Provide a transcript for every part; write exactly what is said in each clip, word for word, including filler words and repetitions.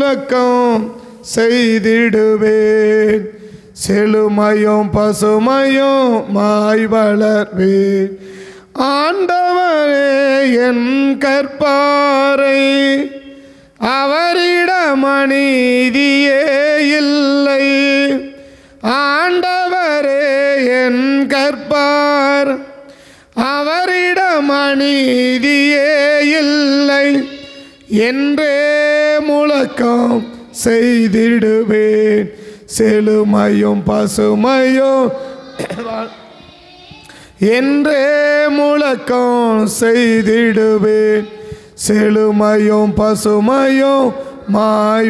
முழக்கம் செய்திடுவேன். செழுமையும் பசுமையும் மாய் வளர்வேன். ஆண்டவரே என் கற்பாரை, அவரிடம் அநீதியே இல்லை. ஆண்டவரே என் கற்பார், அவரிடம் அநீதியே இல்லை என்றே முழக்கம் செய்திடுவேன். செழுமையும் பசுமையும் என்றே முழக்கம் செய்திடுவேன். செழுமையும் பசுமையும் மாய்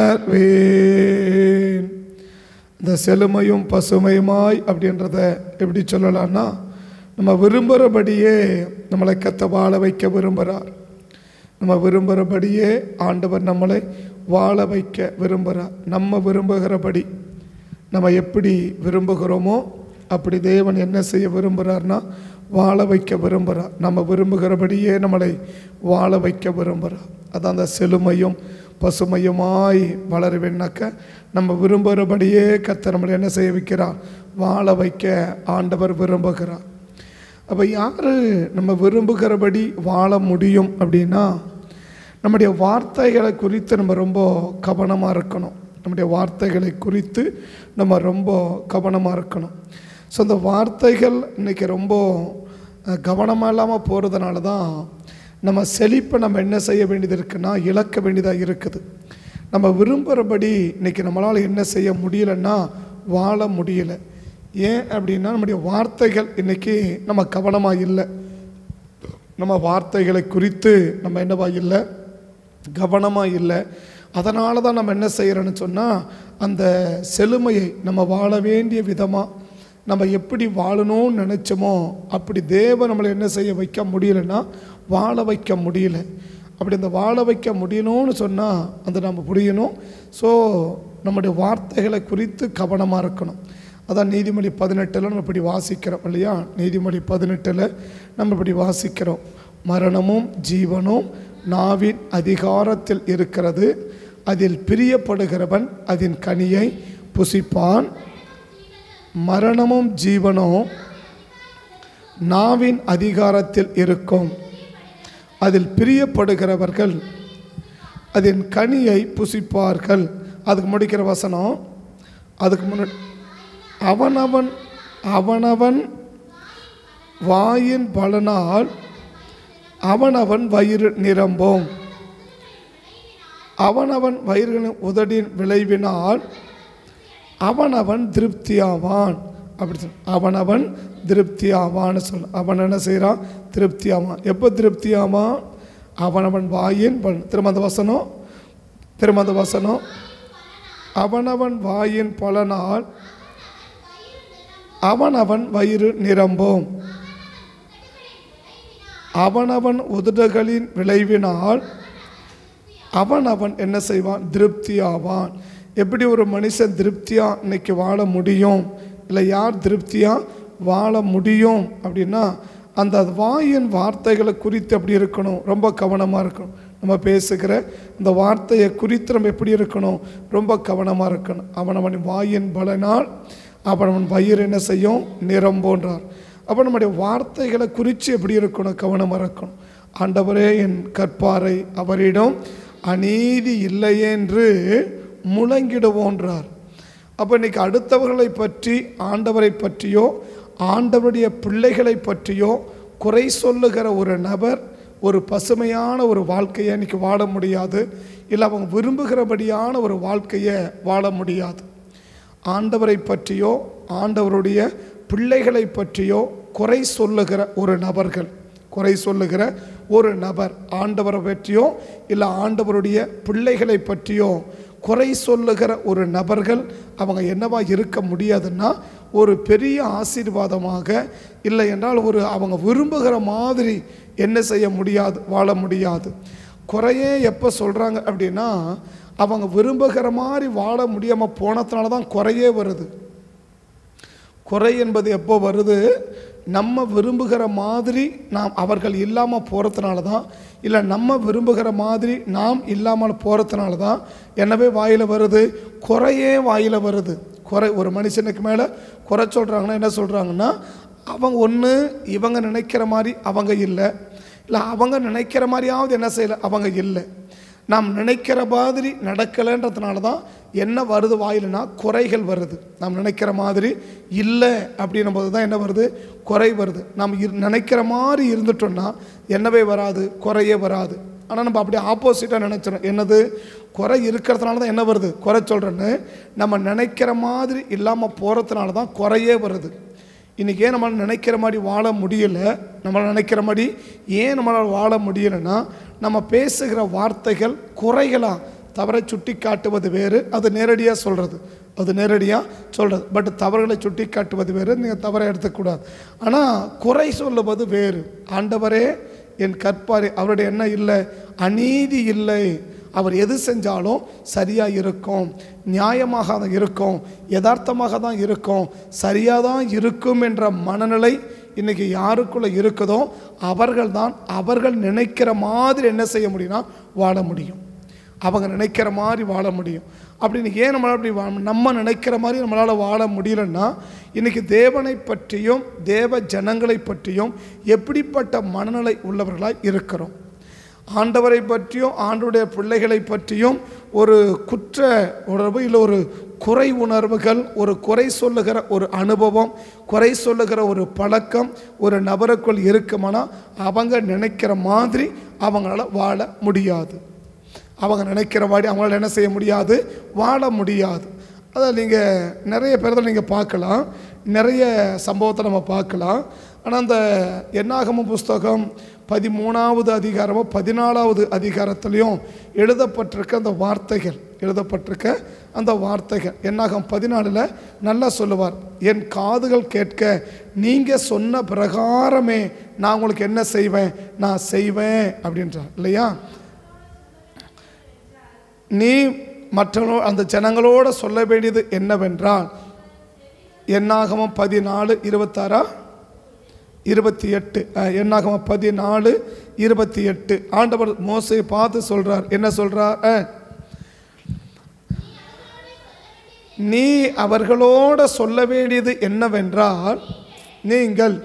வளர்வேன். இந்த செழுமையும் பசுமையுமாய் அப்படின்றத எப்படி சொல்லலாம்னா, நம்ம விரும்புகிறபடியே நம்மளை கத்த வாழ வைக்க விரும்புகிறார். நம்ம விரும்புகிறபடியே ஆண்டவர் நம்மளை வாழ வைக்க விரும்புகிறார். நம்ம விரும்புகிறபடி, நம்ம எப்படி விரும்புகிறோமோ அப்படி தேவன் என்ன செய்ய விரும்புகிறார்னா வாழ வைக்க விரும்புகிறார். நம்ம விரும்புகிறபடியே நம்மளை வாழ வைக்க விரும்புகிறார். அதான் அந்த செழுமையும் பசுமையுமாய் வளருவேன்னாக்க, நம்ம விரும்புகிறபடியே கர்த்தர் நம்மளை என்ன செய்ய வைக்கிறார், வாழ வைக்க ஆண்டவர் விரும்புகிறார். அப்போ யார் நம்ம விரும்புகிறபடி வாழ முடியும் அப்படின்னா, நம்முடைய வார்த்தைகளை குறித்து நம்ம ரொம்ப கவனமாக இருக்கணும். நம்முடைய வார்த்தைகளை குறித்து நம்ம ரொம்ப கவனமாக இருக்கணும். ஸோ அந்த வார்த்தைகள் இன்றைக்கி ரொம்ப கவனமாக இல்லாமல் போகிறதுனால தான் நம்ம செழிப்பை நம்ம என்ன செய்ய வேண்டியது இருக்குன்னா இழக்க வேண்டியதாக இருக்குது. நம்ம விரும்புகிறபடி இன்றைக்கி நம்மளால் என்ன செய்ய முடியலைன்னா வாழ முடியலை. ஏன் அப்படின்னா நம்முடைய வார்த்தைகள் இன்றைக்கி நம்ம கவனமாக இல்லை. நம்ம வார்த்தைகளை குறித்து நம்ம என்னவா இல்லை, கவனமாக இல்லை. அதனால தான் நம்ம என்ன செய்கிறோன்னு சொன்னால், அந்த செழுமையை நம்ம வாழ வேண்டிய விதமாக நம்ம எப்படி வாழணும்னு நினச்சோமோ அப்படி தேவன் நம்மளை என்ன செய்ய வைக்க முடியலைன்னா வாழ வைக்க முடியல. அப்படி அந்த வாழ வைக்க முடியணும்னு சொன்னால் அந்த நம்ம புரியணும். ஸோ நம்முடைய வார்த்தைகளை குறித்து கவனமாக இருக்கணும். அதான் நீதிமொழி பதினெட்டில் நம்ம இப்படி வாசிக்கிறோம் இல்லையா? நீதிமொழி பதினெட்டில் நம்ம இப்படி வாசிக்கிறோம், மரணமும் ஜீவனும் நாவின் அதிகாரத்தில் இருக்கிறது, அதில் பிரியப்படுகிறவன் அதன் கனியை புசிப்பான். மரணமும் ஜீவனும் நாவின் அதிகாரத்தில் இருக்கும், அதில் பிரியப்படுகிறவர்கள் அதன் கனியை புசிப்பார்கள். அதுக்கு முடிக்கிற வசனம், அதுக்கு முன்னாடி அவனவன் அவனவன் வாயின் பலனால் அவனவன் வயிறு நிரம்பும். அவனவன் வயிறுகளின் உதடின் விளைவினால் அவனவன் திருப்தியாவான். அப்படி சொல், அவனவன் திருப்தியாவான்னு சொல். அவன் என்ன செய்கிறான், திருப்தியாவான். எப்போ திருப்தியாவான்? அவனவன் வாயின் பலன். திரும்ப அந்த வசனம், திரும்ப அந்த வசனம், அவனவன் வாயின் பலனால் அவனவன் வயிறு நிரம்பும். அவனவன் உதடுகளின் விளைவினால் அவனவன் என்ன செய்வான், திருப்தியாவான். எப்படி ஒரு மனுஷன் திருப்தியாக இன்னைக்கு வாழ முடியும், இல்லை யார் திருப்தியாக வாழ முடியும் அப்படின்னா, அந்த வாயின் வார்த்தைகளை குறித்து எப்படி இருக்கணும், ரொம்ப கவனமாக இருக்கணும். நம்ம பேசுகிற இந்த வார்த்தையை குறித்து நம்ம எப்படி இருக்கணும், ரொம்ப கவனமாக இருக்கணும். அவனவன் வாயின் பலனால் அவனவன் வயிறு என்ன செய்யும், நிரம்போன்றார். அப்போ நம்முடைய வார்த்தைகளை குறித்து எப்படி இருக்கணும், கவனமாக இருக்கணும். ஆண்டவரே என் கற்பாரை, அவரிடம் அநீதி இல்லையே என்று முழங்கிடுவோன்றார். அப்போ இன்றைக்கி அடுத்தவர்களை பற்றி, ஆண்டவரை பற்றியோ ஆண்டவருடைய பிள்ளைகளை பற்றியோ குறை சொல்லுகிற ஒரு நபர் ஒரு பசுமையான ஒரு வாழ்க்கையை இன்றைக்கி வாழ முடியாது. இல்லை அவங்க விரும்புகிறபடியான ஒரு வாழ்க்கையை வாழ முடியாது. ஆண்டவரை பற்றியோ ஆண்டவருடைய பிள்ளைகளை பற்றியோ குறை சொல்லுகிற ஒரு நபர்கள், குறை சொல்லுகிற ஒரு நபர் ஆண்டவரை பற்றியோ இல்லை ஆண்டவருடைய பிள்ளைகளை பற்றியோ குறை சொல்லுகிற ஒரு நபர்கள் அவங்க என்னவா இருக்க முடியாதுன்னா, ஒரு பெரிய ஆசீர்வாதமாக இல்லை என்றால் ஒரு அவங்க விரும்புகிற மாதிரி என்ன செய்ய முடியாது, வாழ முடியாது. குறையே எப்போ சொல்கிறாங்க அப்படின்னா, அவங்க விரும்புகிற மாதிரி வாழ முடியாமல் போனதுனால தான் குறையே வருது. குறை என்பது எப்போ வருது? நம்ம விரும்புகிற மாதிரி நாம் அவர்கள் இல்லாமல் போகிறதுனால தான், இல்லை நம்ம விரும்புகிற மாதிரி நாம் இல்லாமல் போகிறதுனால தான் என்னவே வாயில் வருது, குறையே வாயில் வருது. குறை ஒரு மனுஷனுக்கு மேலே குறை சொல்கிறாங்கன்னா என்ன சொல்கிறாங்கன்னா, அவங்க ஒன்று இவங்க நினைக்கிற மாதிரி அவங்க இல்லை, இல்லை அவங்க நினைக்கிற மாதிரியாவது என்ன செய்யலை அவங்க இல்லை. நாம் நினைக்கிற மாதிரி நடக்கலைன்றதுனால தான் என்ன வருது வாயில்னா குறைகள் வருது. நாம் நினைக்கிற மாதிரி இல்லை அப்படின்னும் போது தான் என்ன வருது, குறை வருது. நாம் நினைக்கிற மாதிரி இருந்துட்டோம்னா என்னவே வராது, குறையே வராது. ஆனால் நம்ம அப்படியே ஆப்போசிட்டாக நினச்சிடும். என்னது, குறை இருக்கிறதுனால தான் என்ன வருது குறை சொல்கிறேன்னு. நம்ம நினைக்கிற மாதிரி இல்லாமல் போகிறதுனால தான் குறையே வருது. இன்றைக்கி ஏன் நம்மளால் நினைக்கிற மாதிரி வாழ முடியலை, நம்மளால் நினைக்கிற மாதிரி ஏன் நம்மளால் வாழ முடியலைன்னா, நம்ம பேசுகிற வார்த்தைகள் குறைகளாக தவறை சுட்டி காட்டுவது வேறு, அது நேரடியாக சொல்கிறது, அது நேரடியாக சொல்கிறது. பட் தவறுகளை சுட்டி காட்டுவது வேறு, நீங்கள் தவறை எடுத்துக்கூடாது. ஆனால் குறை சொல்லுவது வேறு. ஆண்டவரே என் கற்பாரே, அவருடைய என்ன இல்லை, அநீதி இல்லை, அவர் எது செஞ்சாலும் சரியாக இருக்கும், நியாயமாக தான் இருக்கும், யதார்த்தமாக தான் இருக்கும், சரியாக தான் இருக்கும் என்ற மனநிலை இன்றைக்கி யாருக்குள்ளே இருக்குதோ அவர்கள் தான் அவர்கள் நினைக்கிற மாதிரி என்ன செய்ய முடியும்னா வாழ முடியும். அவங்க நினைக்கிற மாதிரி வாழ முடியும். அப்படி இன்றைக்கி ஏன் நம்மளால் அப்படி வா நம்ம நினைக்கிற மாதிரி நம்மளால் வாழ முடியலன்னா, இன்றைக்கி தேவனை பற்றியும் தேவ ஜனங்களை பற்றியும் எப்படிப்பட்ட மனநிலை உள்ளவர்களாக இருக்கிறோம். ஆண்டவரை பற்றியும் ஆண்டவருடைய பிள்ளைகளை பற்றியும் ஒரு குற்ற உணர்வு, இல்லை ஒரு குறை உணர்வுகள், ஒரு குறை சொல்லுகிற ஒரு அனுபவம், குறை சொல்லுகிற ஒரு பழக்கம் ஒரு நபருக்குள் இருக்குமானா அவங்க நினைக்கிற மாதிரி அவங்களால வாழ முடியாது. அவங்க நினைக்கிற மாதிரி அவங்களால என்ன செய்ய முடியாது, வாழ முடியாது. அதை நீங்கள் நிறைய பேர் நீங்கள் பார்க்கலாம், நிறைய சம்பவத்தை நம்ம பார்க்கலாம். ஆனால் அந்த என்னாகமம் புஸ்தகம் பதிமூணாவது அதிகாரமும் பதினாலாவது அதிகாரத்திலையும் எழுதப்பட்டிருக்க அந்த வார்த்தைகள் எழுதப்பட்டிருக்க அந்த வார்த்தைகள் என்னாகும் பதினாலில் நல்லா சொல்லுவார், என் காதுகள் கேட்க நீங்கள் சொன்ன பிரகாரமே நான் உங்களுக்கு என்ன செய்வேன், நான் செய்வேன் அப்படின்றார் இல்லையா. நீ மற்றவர்களோ அந்த ஜனங்களோட சொல்ல வேண்டியது என்னவென்றால், என்னாகமம் பதினாலு இருபத்தாறா இருபத்தி எட்டு என்னாகமம் பதினாலு இருபத்தி எட்டு ஆண்டவர் மோசையை பார்த்து சொல்றார், என்ன சொல்றார், நீ அவர்களோட சொல்ல வேண்டியது என்னவென்றால், நீங்கள்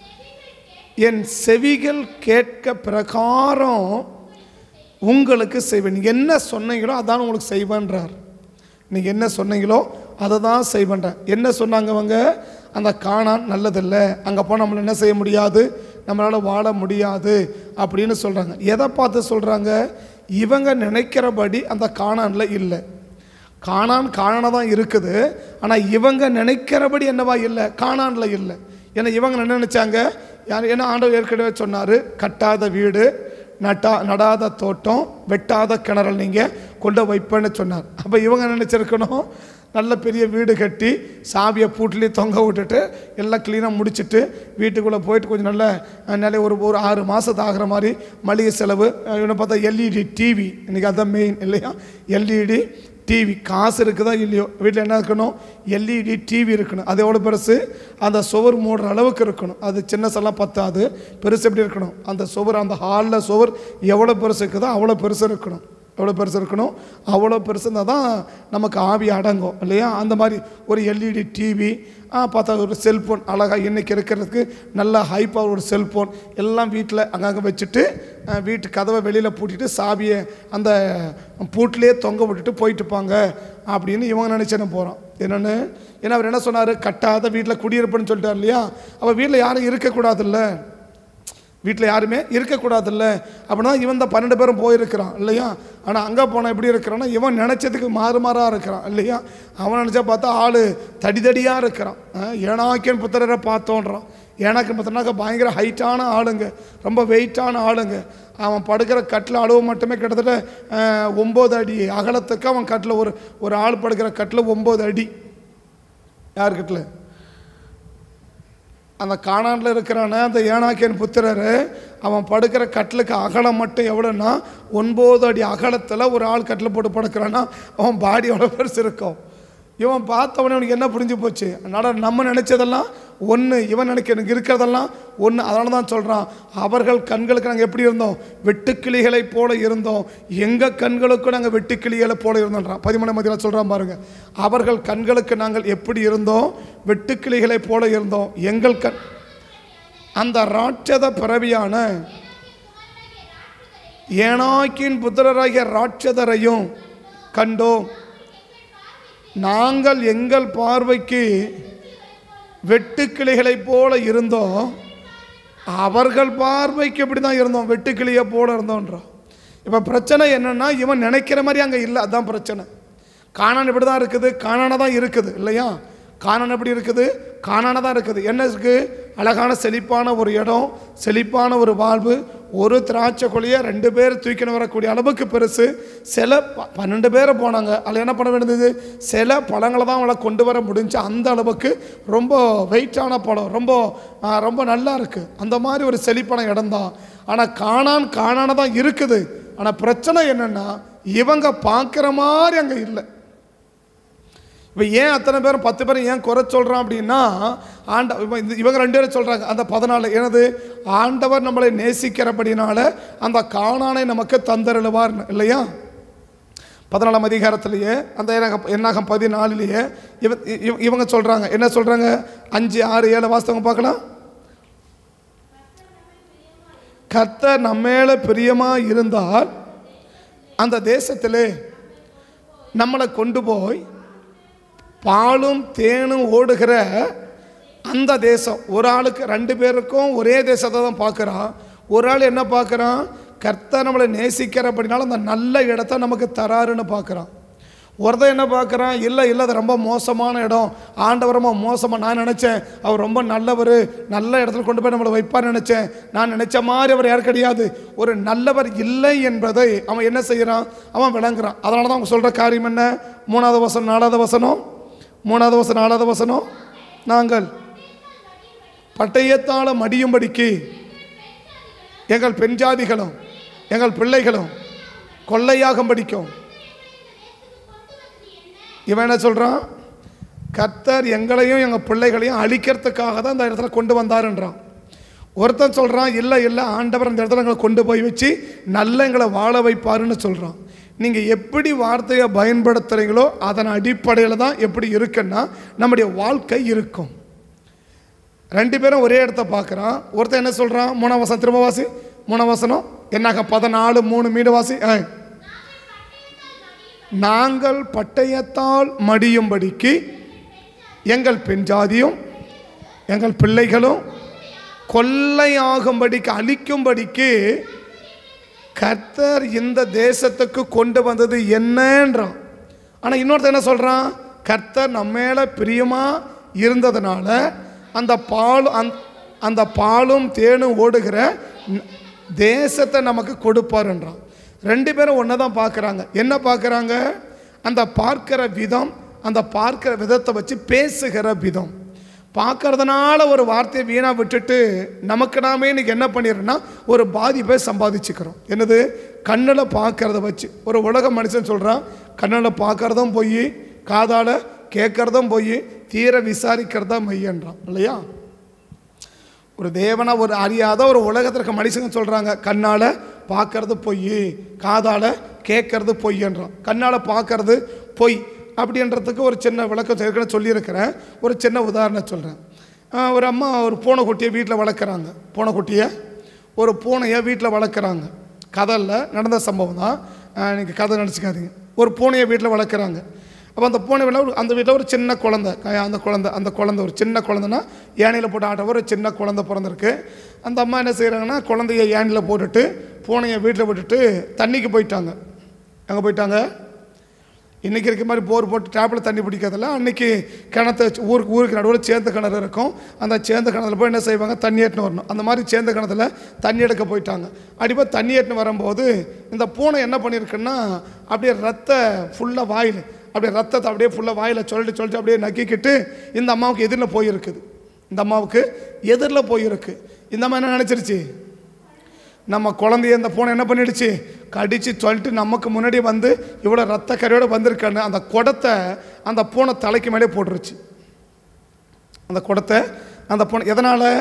என் செவிகள் கேட்க பிரகாரம் உங்களுக்கு செய்வேன். நீங்கள் என்ன சொன்னீங்களோ அதான் உங்களுக்கு செய்வேன்றார். நீங்கள் என்ன சொன்னீங்களோ அதை தான் செய்வேன்றார். என்ன சொன்னாங்க அவங்க, அந்த கானான் நல்லதில்லை, அங்கே போனால் நம்மளை என்ன செய்ய முடியாது, நம்மளால் வாழ முடியாது அப்படின்னு சொல்கிறாங்க. எதை பார்த்து சொல்கிறாங்க, இவங்க நினைக்கிறபடி அந்த கானானில் இல்லை. கானான் கானானாக தான் இருக்குது, ஆனால் இவங்க நினைக்கிறபடி என்னவா இல்லை, கானானில் இல்லை. ஏன்னா இவங்க என்ன நினச்சாங்க, யார் ஏன்னா ஆண்டவர் ஏற்கனவே சொன்னார், கட்டாத வீடு, நட்டா நடாத தோட்டம், வெட்டாத கிணறல் நீங்கள் கொண்டு வைப்பேன்னு சொன்னார். அப்போ இவங்க நினச்சிருக்கணும், நல்ல பெரிய வீடு கட்டி சாவியை பூட்டிலே தொங்க விட்டுட்டு எல்லாம் க்ளீனாக முடிச்சுட்டு வீட்டுக்குள்ளே போயிட்டு கொஞ்சம் நல்ல நல்ல ஒரு ஒரு ஆறு மாதத்து ஆகிற மாதிரி மளிகை செலவு, இன்னும் பார்த்தா எல்இடி டிவி, இன்றைக்கி அதுதான் மெயின் இல்லையா. எல்இடி டிவி காசு இருக்குதா இல்லையோ, வீட்டில் என்ன இருக்கணும், எல்இடி டிவி இருக்கணும். அது எவ்வளோ பெருசு, அந்த சுவர் மூடுற அளவுக்கு இருக்கணும். அது சின்னசெல்லாம் பத்தாது, பெருசு எப்படி இருக்கணும், அந்த சுவர் அந்த ஹாலில் சுவர் எவ்வளோ பெருசு இருக்குதோ அவ்வளோ பெருசு இருக்கணும். எவ்வளோ பெருசு இருக்கணும், அவ்வளோ பெருசு இருந்தால் தான் நமக்கு ஆவி அடங்கும் இல்லையா. அந்த மாதிரி ஒரு எல்இடி டிவி, பார்த்தா ஒரு செல்ஃபோன் அழகாக இன்றைக்கி இருக்கிறதுக்கு நல்ல ஹை பவர் ஒரு செல்ஃபோன் எல்லாம் வீட்டில் அங்கங்கே வச்சுட்டு வீட்டு கதவை வெளியில் பூட்டிட்டு சாவியை அந்த பூட்டிலே தொங்க விட்டுட்டு போயிட்டுப்பாங்க அப்படின்னு இவங்க நினச்சேன்னு போகிறோம். என்னென்னு, ஏன்னா அவர் என்ன சொன்னார், கட்டாத வீட்டில் குடியிருப்புன்னு சொல்லிட்டார் இல்லையா. அப்போ வீட்டில் யாரும் இருக்கக்கூடாதுல்ல, வீட்டில் யாருமே இருக்கக்கூடாதுல்ல. அப்படின்னா இவன் தான் பன்னெண்டு பேரும் போயிருக்கிறான் இல்லையா. ஆனால் அங்கே போனால் எப்படி இருக்கிறான்னா, இவன் நினச்சதுக்கு மாறு மாறாக இருக்கிறான் இல்லையா. அவன் நினச்சா பார்த்தா ஆள் தடி தடியாக இருக்கிறான். ஏனாக்கியன் புத்திரரை பார்த்தோன்றான். ஏனாக்கியன் புத்திரனாக்க பயங்கர ஹைட்டான ஆளுங்க, ரொம்ப வெயிட்டான ஆளுங்க. அவன் படுக்கிற கட்டில் அளவு மட்டுமே கிட்டத்தட்ட ஒம்பது அடி அகலத்துக்கு அவன் கட்டில் ஒரு ஒரு ஆள் படுக்கிற கட்டில் ஒம்பது அடி. யார் கட்டில், அந்த கானானில் இருக்கிறான அந்த ஏனாக்கியன் புத்திரர், அவன் படுக்கிற கட்டிலுக்கு அகலம் மட்டும் எவ்வளோன்னா ஒன்பது அடி அகலத்தில் ஒரு ஆள் கட்டில் போட்டு படுக்கிறான்னா அவன் பாடி எவ்வளோ பெருசு இருக்கும். இவன் பார்த்தவனே அவனுக்கு என்ன புரிஞ்சு போச்சு, அதனால் நம்ம நினச்சதெல்லாம் ஒன்று, இவன் நினைக்க எனக்கு இருக்கிறதெல்லாம் ஒன்று. அதனால தான் சொல்கிறான், அவர்கள் கண்களுக்கு நாங்கள் எப்படி இருந்தோம், வெட்டுக்கிளிகளை போல இருந்தோம், எங்கள் கண்களுக்கும் நாங்கள் வெட்டுக்கிளிகளை போல இருந்தோன்றான். பதிமூணு மதியில் சொல்கிறான் பாருங்க, அவர்கள் கண்களுக்கு நாங்கள் எப்படி இருந்தோம், வெட்டுக்கிளிகளை போல இருந்தோம், எங்கள் கண். அந்த ராட்சத பிறவியான ஏனாக்கின் புத்திரராகிய ராட்சதரையும் கண்டோம், நாங்கள் எங்கள் பார்வைக்கு வெட்டுக்கிளிகளை போல இருந்தோம், அவர்கள் பார்வைக்கு எப்படி தான் இருந்தோம், வெட்டுக்கிளியை போல இருந்தோன்றோம். இப்போ பிரச்சனை என்னென்னா, இவன் நினைக்கிற மாதிரி அங்கே இல்லை, அதுதான் பிரச்சனை. கானான் இப்படி தான் இருக்குது, கானான தான் இருக்குது இல்லையா, கானான் எப்படி இருக்குது, கானான தான் இருக்குது. என்ன இருக்குது, அழகான செழிப்பான ஒரு இடம், செழிப்பான ஒரு வாழ்வு, ஒரு திராட்சை கொடியை ரெண்டு பேர் தூக்கின்னு வரக்கூடிய அளவுக்கு பெருசு. சில ப பன்னெண்டு பேரை போனாங்க, அதில் என்ன பண்ண வேண்டியது, சில பழங்களை தான் அவளை கொண்டு வர முடிஞ்சு, அந்த அளவுக்கு ரொம்ப வெயிட்டான பழம், ரொம்ப ரொம்ப நல்லா இருக்குது. அந்த மாதிரி ஒரு செழிப்பான இடம் தான். ஆனால் கானான் கானான தான் இருக்குது. ஆனால் பிரச்சனை என்னென்னா, இவங்க பார்க்குற மாதிரி அங்கே இல்லை. இப்போ ஏன் அத்தனை பேரும் பத்து பேரும் ஏன் குறை சொல்கிறான் அப்படின்னா, ஆண்ட இவங்க ரெண்டு பேரும் சொல்கிறாங்க அந்த பதினாலு, எனது ஆண்டவர் நம்மளை நேசிக்கிறபடினால அந்த கானானை நமக்கு தந்தருளுவார் இல்லையா. பதினாலாம் அதிகாரத்திலேயே அந்த என்னாகம் பதினாலுலேயே இவ இவங்க சொல்கிறாங்க, என்ன சொல்கிறாங்க, அஞ்சு ஆறு ஏழு வாசகம் பார்க்கலாம். கர்த்தர் நம்மேல பிரியமாக இருந்தால் அந்த தேசத்திலே நம்மளை கொண்டு போய் பாலும் தேனும் ஓடுகிற அந்த தேசம். ஒரு ஆளுக்கு ரெண்டு பேருக்கும் ஒரே தேசத்தை தான் பார்க்குறான். ஒரு ஆள் என்ன பார்க்குறான், கர்த்தர் நம்மளை நேசிக்கிறபடினால அந்த நல்ல இடத்த நமக்கு தராருன்னு பார்க்குறான். ஒருத்தன் என்ன பார்க்குறான், இல்லை இல்லை அது ரொம்ப மோசமான இடம், ஆண்டவர் ரொம்ப மோசமாக, நான் நினச்சேன் அவர் ரொம்ப நல்லவர், நல்ல இடத்துல கொண்டு போய் நம்மளை வைப்பார் நினச்சேன், நான் நினச்ச மாதிரி அவர் யார் கிடையாது, ஒரு நல்லவர் இல்லை என்பதை அவன் என்ன செய்கிறான், அவன் விளங்குறான். அதனால தான் அவங்க சொல்கிற காரியம் என்ன, மூணாவது வசனம் நாலாவது வசனம் மூணாவது வசனம் நாலாவது வசனம் நாங்கள் பட்டயத்தால் மடியும்படிக்கு எங்கள் பெண் ஜாதிகளும் எங்கள் பிள்ளைகளும் கொள்ளையாகும் படிக்கும். இவன் என்ன சொல்கிறான், கர்த்தர் எங்களையும் எங்கள் பிள்ளைகளையும் அழிக்கிறதுக்காக தான் இந்த இடத்துல கொண்டு வந்தாருன்றான். ஒருத்தன் சொல்கிறான், இல்லை இல்லை ஆண்டவர் இந்த இடத்துல எங்களை கொண்டு போய் வச்சு நல்ல எங்களை வாழ வைப்பாருன்னு சொல்கிறான். நீங்கள் எப்படி வார்த்தையை பயன்படுத்துகிறீங்களோ அதன் அடிப்படையில் தான் எப்படி இருக்குன்னா நம்முடைய வாழ்க்கை இருக்கும். ரெண்டு பேரும் ஒரே இடத்த பார்க்குறான். ஒருத்தன் என்ன சொல்கிறான், மூணாம் வசனம் திரும்ப வாசி, மூணாம் வசனம் என்னாக பதினாலு மூணு மீடு வாசி. நாங்கள் பட்டயத்தால் மடியும்படிக்கு எங்கள் பெண் ஜாதியும் எங்கள் பிள்ளைகளும் கொள்ளையாகும்படிக்கு அழிக்கும்படிக்கு கர்த்தர் இந்த தேசத்துக்கு கொண்டு வந்தது என்னன்றான். ஆனால் இன்னொருத்தர் என்ன சொல்கிறான், கர்த்தர் நம்ம மேலே பிரியமாக இருந்ததுனால அந்த பால் அந் அந்த பாலும் தேனும் ஓடுகிற தேசத்தை நமக்கு கொடுப்பாருன்றான். ரெண்டு பேரும் ஒன்று தான் பார்க்குறாங்க. என்ன பார்க்குறாங்க, அந்த பார்க்கிற விதம், அந்த பார்க்கிற விதத்தை வச்சு பேசுகிற விதம். பார்க்கறதுனால ஒரு வார்த்தையை வீணாக விட்டுட்டு நமக்கு நாமே இன்றைக்கி என்ன பண்ணிடுறோன்னா ஒரு பாதிப்பை சம்பாதிச்சுக்கிறோம். என்னது, கண்ணில் பார்க்கறத வச்சு. ஒரு உலக மனுஷன் சொல்கிறான், கண்ணில் பார்க்கறதும் போய், காதால் கேட்குறதும் போய், தீர விசாரிக்கிறதா மையன்றான் இல்லையா. ஒரு தேவனை ஒரு அறியாத ஒரு உலகத்திற்கு மனுஷங்க சொல்கிறாங்க, கண்ணால் பார்க்கறது பொய், காதால் கேட்கறது பொய்ன்றான். கண்ணால் பார்க்கறது பொய் அப்படின்றதுக்கு ஒரு சின்ன விளக்கம் ஏற்கனவே சொல்லியிருக்கிறேன். ஒரு சின்ன உதாரணம் சொல்கிறேன். ஒரு அம்மா ஒரு பூனைக்குட்டியை வீட்டில் வளர்க்குறாங்க. பூனைக்குட்டியை ஒரு பூனையை வீட்டில் வளர்க்குறாங்க. கதையில் நடந்த சம்பவம் தான், நீங்கள் கதை நினச்சிக்காதீங்க. ஒரு பூனையை வீட்டில் வளர்க்குறாங்க. அப்போ அந்த பூனை வீட்டில் அந்த வீட்டில் ஒரு சின்ன குழந்தை, அந்த குழந்தை அந்த குழந்தை ஒரு சின்ன குழந்தைன்னா ஏணியில் போட்டு ஆட்ட ஒரு சின்ன குழந்தை பிறந்திருக்கு. அந்த அம்மா என்ன செய்கிறாங்கன்னா, குழந்தைய ஏணியில் போட்டுட்டு பூனையை வீட்டில் விட்டுட்டு தண்ணிக்கு போயிட்டாங்க. எங்கே போயிட்டாங்க, இன்றைக்கி இருக்க மாதிரி போர் போட்டு டேப்பில் தண்ணி பிடிக்கிறதில்ல. அன்றைக்கி கிணத்து ஊருக்கு ஊருக்கு நடுவில் சேர்ந்த கிணறு இருக்கும். அந்த சேர்ந்த கிணத்துல போய் என்ன செய்வாங்க, தண்ணி ஏற்றுன்னு வரணும். அந்த மாதிரி சேர்ந்த கிணத்துல தண்ணி எடுக்க போயிட்டாங்க. அடிப்போ தண்ணி ஏற்றுன்னு வரும்போது இந்த பூனை என்ன பண்ணியிருக்குன்னா, அப்படியே ரத்த ஃபுல்லாக வாயில், அப்படியே ரத்தத்தை அப்படியே ஃபுல்லாக வாயில் சொல்லிட்டு சொல்லிட்டு அப்படியே நக்கிக்கிட்டு இந்த அம்மாவுக்கு எதிரில் போயிருக்குது. இந்த அம்மாவுக்கு எதிரில் போயிருக்கு. இந்த அம்மா என்ன நினச்சிருச்சு, நம்ம குழந்தைய அந்த பூனை என்ன பண்ணிடுச்சு, கடிச்சு சொல்லிட்டு நமக்கு முன்னாடி வந்து இவ்வளோ ரத்த கரையோடு வந்திருக்கான்னு அந்த குடத்தை அந்த பூனை தலைக்கு மேலே போட்டுருச்சு. அந்த குடத்தை அந்த பூனை எதனால்,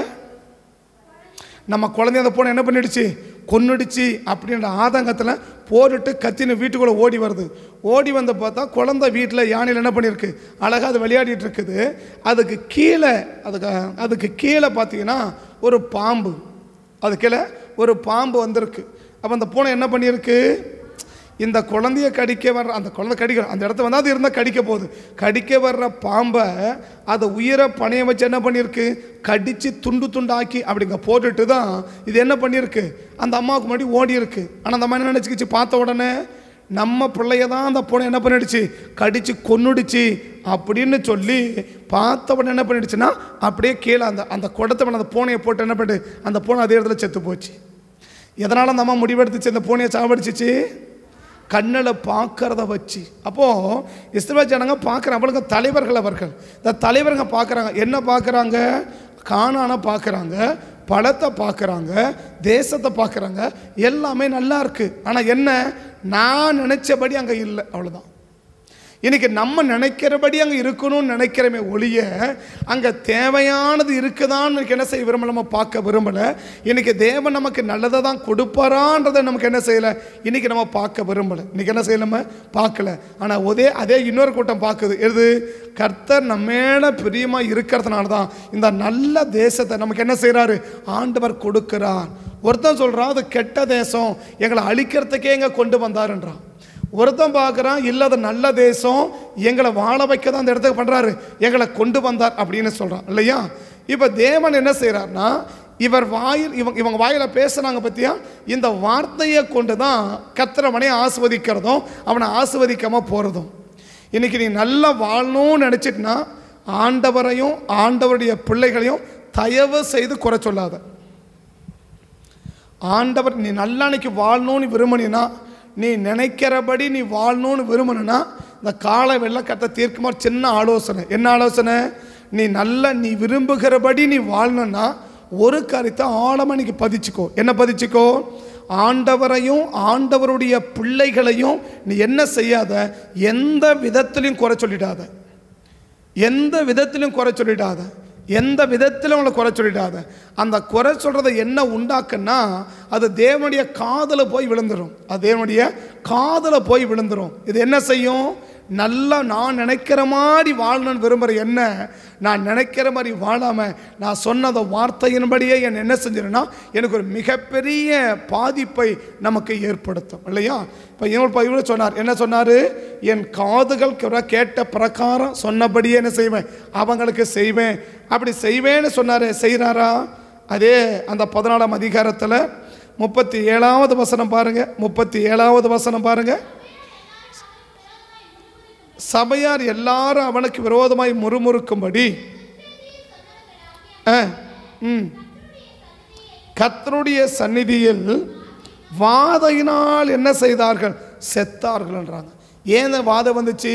நம்ம குழந்தைய அந்த பூனை என்ன பண்ணிடுச்சு, கொன்னுடுச்சு அப்படின்ற ஆதங்கத்தில் போட்டுட்டு கத்தின்னு வீட்டுக்குள்ளே ஓடி வருது. ஓடி வந்து பார்த்தா குழந்தை வீட்டில் யானையில் என்ன பண்ணியிருக்கு, அழகாக அது விளையாடிட்டு இருக்குது. அதுக்கு கீழே அதுக்கு அதுக்கு கீழே பார்த்தீங்கன்னா ஒரு பாம்பு, அது கீழே ஒரு பாம்பு வந்திருக்கு. அப்போ அந்த பூனை என்ன பண்ணியிருக்கு, இந்த குழந்தைய கடிக்க வர்ற அந்த குழந்தை கடிக்கிற அந்த இடத்த வந்து அது இருந்தால் கடிக்க போகுது. கடிக்க வர்ற பாம்பை அதை உயிரை பணைய வச்சு என்ன பண்ணியிருக்கு, கடித்து துண்டு துண்டாக்கி அப்படிங்க போட்டுட்டு தான் இது என்ன பண்ணியிருக்கு, அந்த அம்மாவுக்கு முன்னாடி ஓடி இருக்கு. ஆனால் அந்த அம்மா என்ன நினச்சிக்கிச்சு, பார்த்த உடனே நம்ம பிள்ளைய தான் அந்த பூனை என்ன பண்ணிடுச்சு, கடித்து கொன்னுடுச்சு அப்படின்னு சொல்லி பார்த்த உடனே என்ன பண்ணிடுச்சுன்னா அப்படியே கீழே அந்த அந்த குடத்தை அந்த பூனையை போட்டு என்ன பண்ணிட்டு அந்த பூனை அதே இடத்துல செத்து போச்சு. எதனால் அந்த அம்மா முடிவெடுத்துச்சு அந்த பூனையை சாவடிச்சிச்சு, கண்ணில் பார்க்கறத வச்சு. அப்போது இஸ்ரவேல் ஜனங்க பார்க்குறாங்க, அவளுக்கு தலைவர்கள் அவர்கள் இந்த தலைவர்கள் பார்க்குறாங்க. என்ன பார்க்குறாங்க, கானானை பார்க்குறாங்க, பழத்தை பார்க்குறாங்க, தேசத்தை பார்க்குறாங்க, எல்லாமே நல்லா இருக்குது. ஆனால் என்ன, நான் நினச்சபடி அங்கே இல்லை, அவ்வளோதான். இன்றைக்கி நம்ம நினைக்கிறபடி அங்கே இருக்கணும்னு நினைக்கிறமே ஒழிய அங்கே தேவையானது இருக்குதான்னு எனக்கு என்ன செய்ய விரும்பலை, நம்ம பார்க்க விரும்பலை. இன்றைக்கி தேவன் நமக்கு நல்லதை தான் கொடுப்பாரான்றதை நமக்கு என்ன செய்யலை, இன்றைக்கி நம்ம பார்க்க விரும்பலை. இன்றைக்கி என்ன செய்யலை, நம்ம பார்க்கல. ஆனால் அதே அதே இன்னொரு கூட்டம் பார்க்குது. எது, கர்த்தர் நம்ம மேலே பிரியமாக இருக்கிறதுனால தான் இந்த நல்ல தேசத்தை நமக்கு என்ன செய்கிறாரு, ஆண்டவர் கொடுக்கிறார். ஒருத்தன் சொல்கிறான் அது கெட்ட தேசம், எங்களை அழிக்கிறதுக்கே எங்கே கொண்டு வந்தாருன்றான். ஒருத்தன் பார்க்குறான் இல்லை அது நல்ல தேசம், எங்களை வாழ வைக்க தான் அந்த இடத்துக்கு பண்ணுறாரு, எங்களை கொண்டு வந்தார் அப்படின்னு சொல்கிறான் இல்லையா. இப்போ தேவன் என்ன செய்கிறார்னா, இவர் வாயில் இவங்க இவங்க வாயில் பேசுகிறாங்க பற்றியா, இந்த வார்த்தையை கொண்டு தான் கர்த்தரவனை ஆசிர்வதிக்கிறதும் அவனை ஆசிர்வதிக்காமல் போகிறதும். இன்றைக்கி நீ நல்லா வாழணும்னு நினச்சிட்டுனா ஆண்டவரையும் ஆண்டவருடைய பிள்ளைகளையும் தயவு செய்து குறை சொல்லாத. ஆண்டவர் நீ நல்லா அன்னைக்கு வாழணும்னு விரும்பினா, நீ நினைக்கிறபடி நீ வாழணும்னு விரும்பணுன்னா இந்த கால வெள்ள கட்ட தீர்க்குமா சின்ன ஆலோசனை. என்ன ஆலோசனை, நீ நல்ல நீ விரும்புகிறபடி நீ வாழணும்னா ஒரு காரியத்தை ஆழமாக இன்னைக்கு பதிச்சுக்கோ. என்ன பதிச்சுக்கோ, ஆண்டவரையும் ஆண்டவருடைய பிள்ளைகளையும் நீ என்ன செய்யாத, எந்த விதத்திலையும் குறை சொல்லிடாத, எந்த விதத்திலையும் குறை சொல்லிடாத, எந்த விதத்திலும் அவங்களை குறை சொல்லிடாத. அந்த குறை சொல்கிறத என்ன உண்டாக்குன்னா அது தேவனுடைய காதில் போய் விழுந்துடும், அது தேவனுடைய காதில் போய் விழுந்துடும். இது என்ன செய்யும், நல்லா நான் நினைக்கிற மாதிரி வாழணும்னு விரும்புகிற என்ன, நான் நினைக்கிற மாதிரி வாழாமல் நான் சொன்னத வார்த்தையின்படியே என் என்ன செஞ்சிருன்னா எனக்கு ஒரு மிகப்பெரிய பாதிப்பை நமக்கு ஏற்படுத்தும் இல்லையா. இப்போ இவங்க இவ்வளோ சொன்னார், என்ன சொன்னார், என் காதுகள் கேட்ட பிரகாரம் சொன்னபடியே என்ன செய்வேன், அவங்களுக்கு செய்வேன், அப்படி செய்வேன்னு சொன்னார். செய்கிறாரா? அதே அந்த பதினாலாம் அதிகாரத்தில் முப்பத்தி ஏழாவது வசனம் பாருங்க, முப்பத்தி ஏழாவது வசனம் பாருங்க. சபையார் எல்லாரும் அவனுக்கு விரோதமாய் முறுமுறுக்கும்படி கர்த்தருடைய சந்நிதியில் வாதையினால் என்ன செய்தார்கள், செத்தார்கள் என்றாங்க. ஏன் இந்த வாதை வந்துச்சு,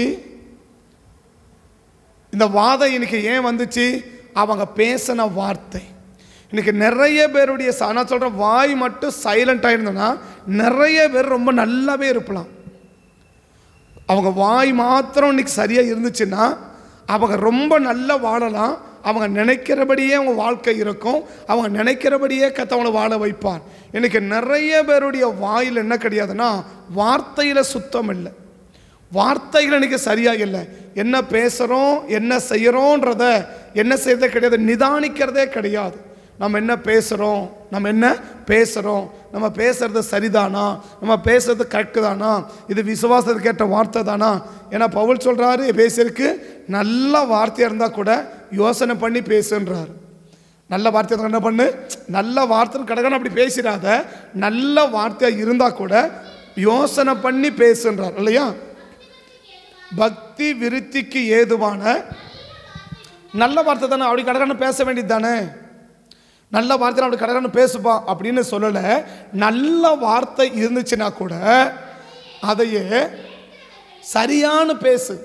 இந்த வாதை இன்னைக்கு ஏன் வந்துச்சு, அவங்க பேசின வார்த்தை. இன்னைக்கு நிறைய பேருடைய நான் சொல்கிறேன், வாய் மட்டும் சைலண்டாக இருந்தோன்னா நிறைய பேர் ரொம்ப நல்லாவே இருக்கலாம். அவங்க வாய் மாத்திரம் இன்னைக்கு சரியாக இருந்துச்சுன்னா அவங்க ரொம்ப நல்லா வாழலாம். அவங்க நினைக்கிறபடியே அவங்க வாழ்க்கை இருக்கும், அவங்க நினைக்கிறபடியே கர்த்தவங்களை வாழ வைப்பார். இன்னைக்கு நிறைய பேருடைய வாயில் என்ன கிடையாதுன்னா வார்த்தையில் சுத்தம் இல்லை, வார்த்தைகள் இன்னைக்கு சரியாக இல்லை. என்ன பேசுகிறோம் என்ன செய்கிறோன்றத என்ன செய்யறதே கிடையாது, நிதானிக்கிறதே கிடையாது. நம்ம என்ன பேசுகிறோம் நம்ம என்ன பேசுகிறோம் நம்ம பேசுகிறது சரிதானா, நம்ம பேசுறது கரெக்டு தானா, இது விசுவாசத்துக்கு கேட்ட வார்த்தை தானா. ஏன்னா பவுல் சொல்கிறாரு, பேசியிருக்கு நல்ல வார்த்தையாக இருந்தால் கூட யோசனை பண்ணி பேசுன்றார். நல்ல வார்த்தை என்ன பண்ணு, நல்ல வார்த்தை கடகன்னு அப்படி பேசிடாத, நல்ல வார்த்தையாக இருந்தால் கூட யோசனை பண்ணி பேசுன்றார் இல்லையா. பக்தி விருத்திக்கு ஏதுவான நல்ல வார்த்தை தானே, அப்படி கடகன்னு பேச வேண்டியது தானே. நல்ல வார்த்தை அப்படி கடகன்னு பேசுப்பா அப்படின்னு சொல்லலை. நல்ல வார்த்தை இருந்துச்சுன்னா கூட அதையே சரியான பேசு.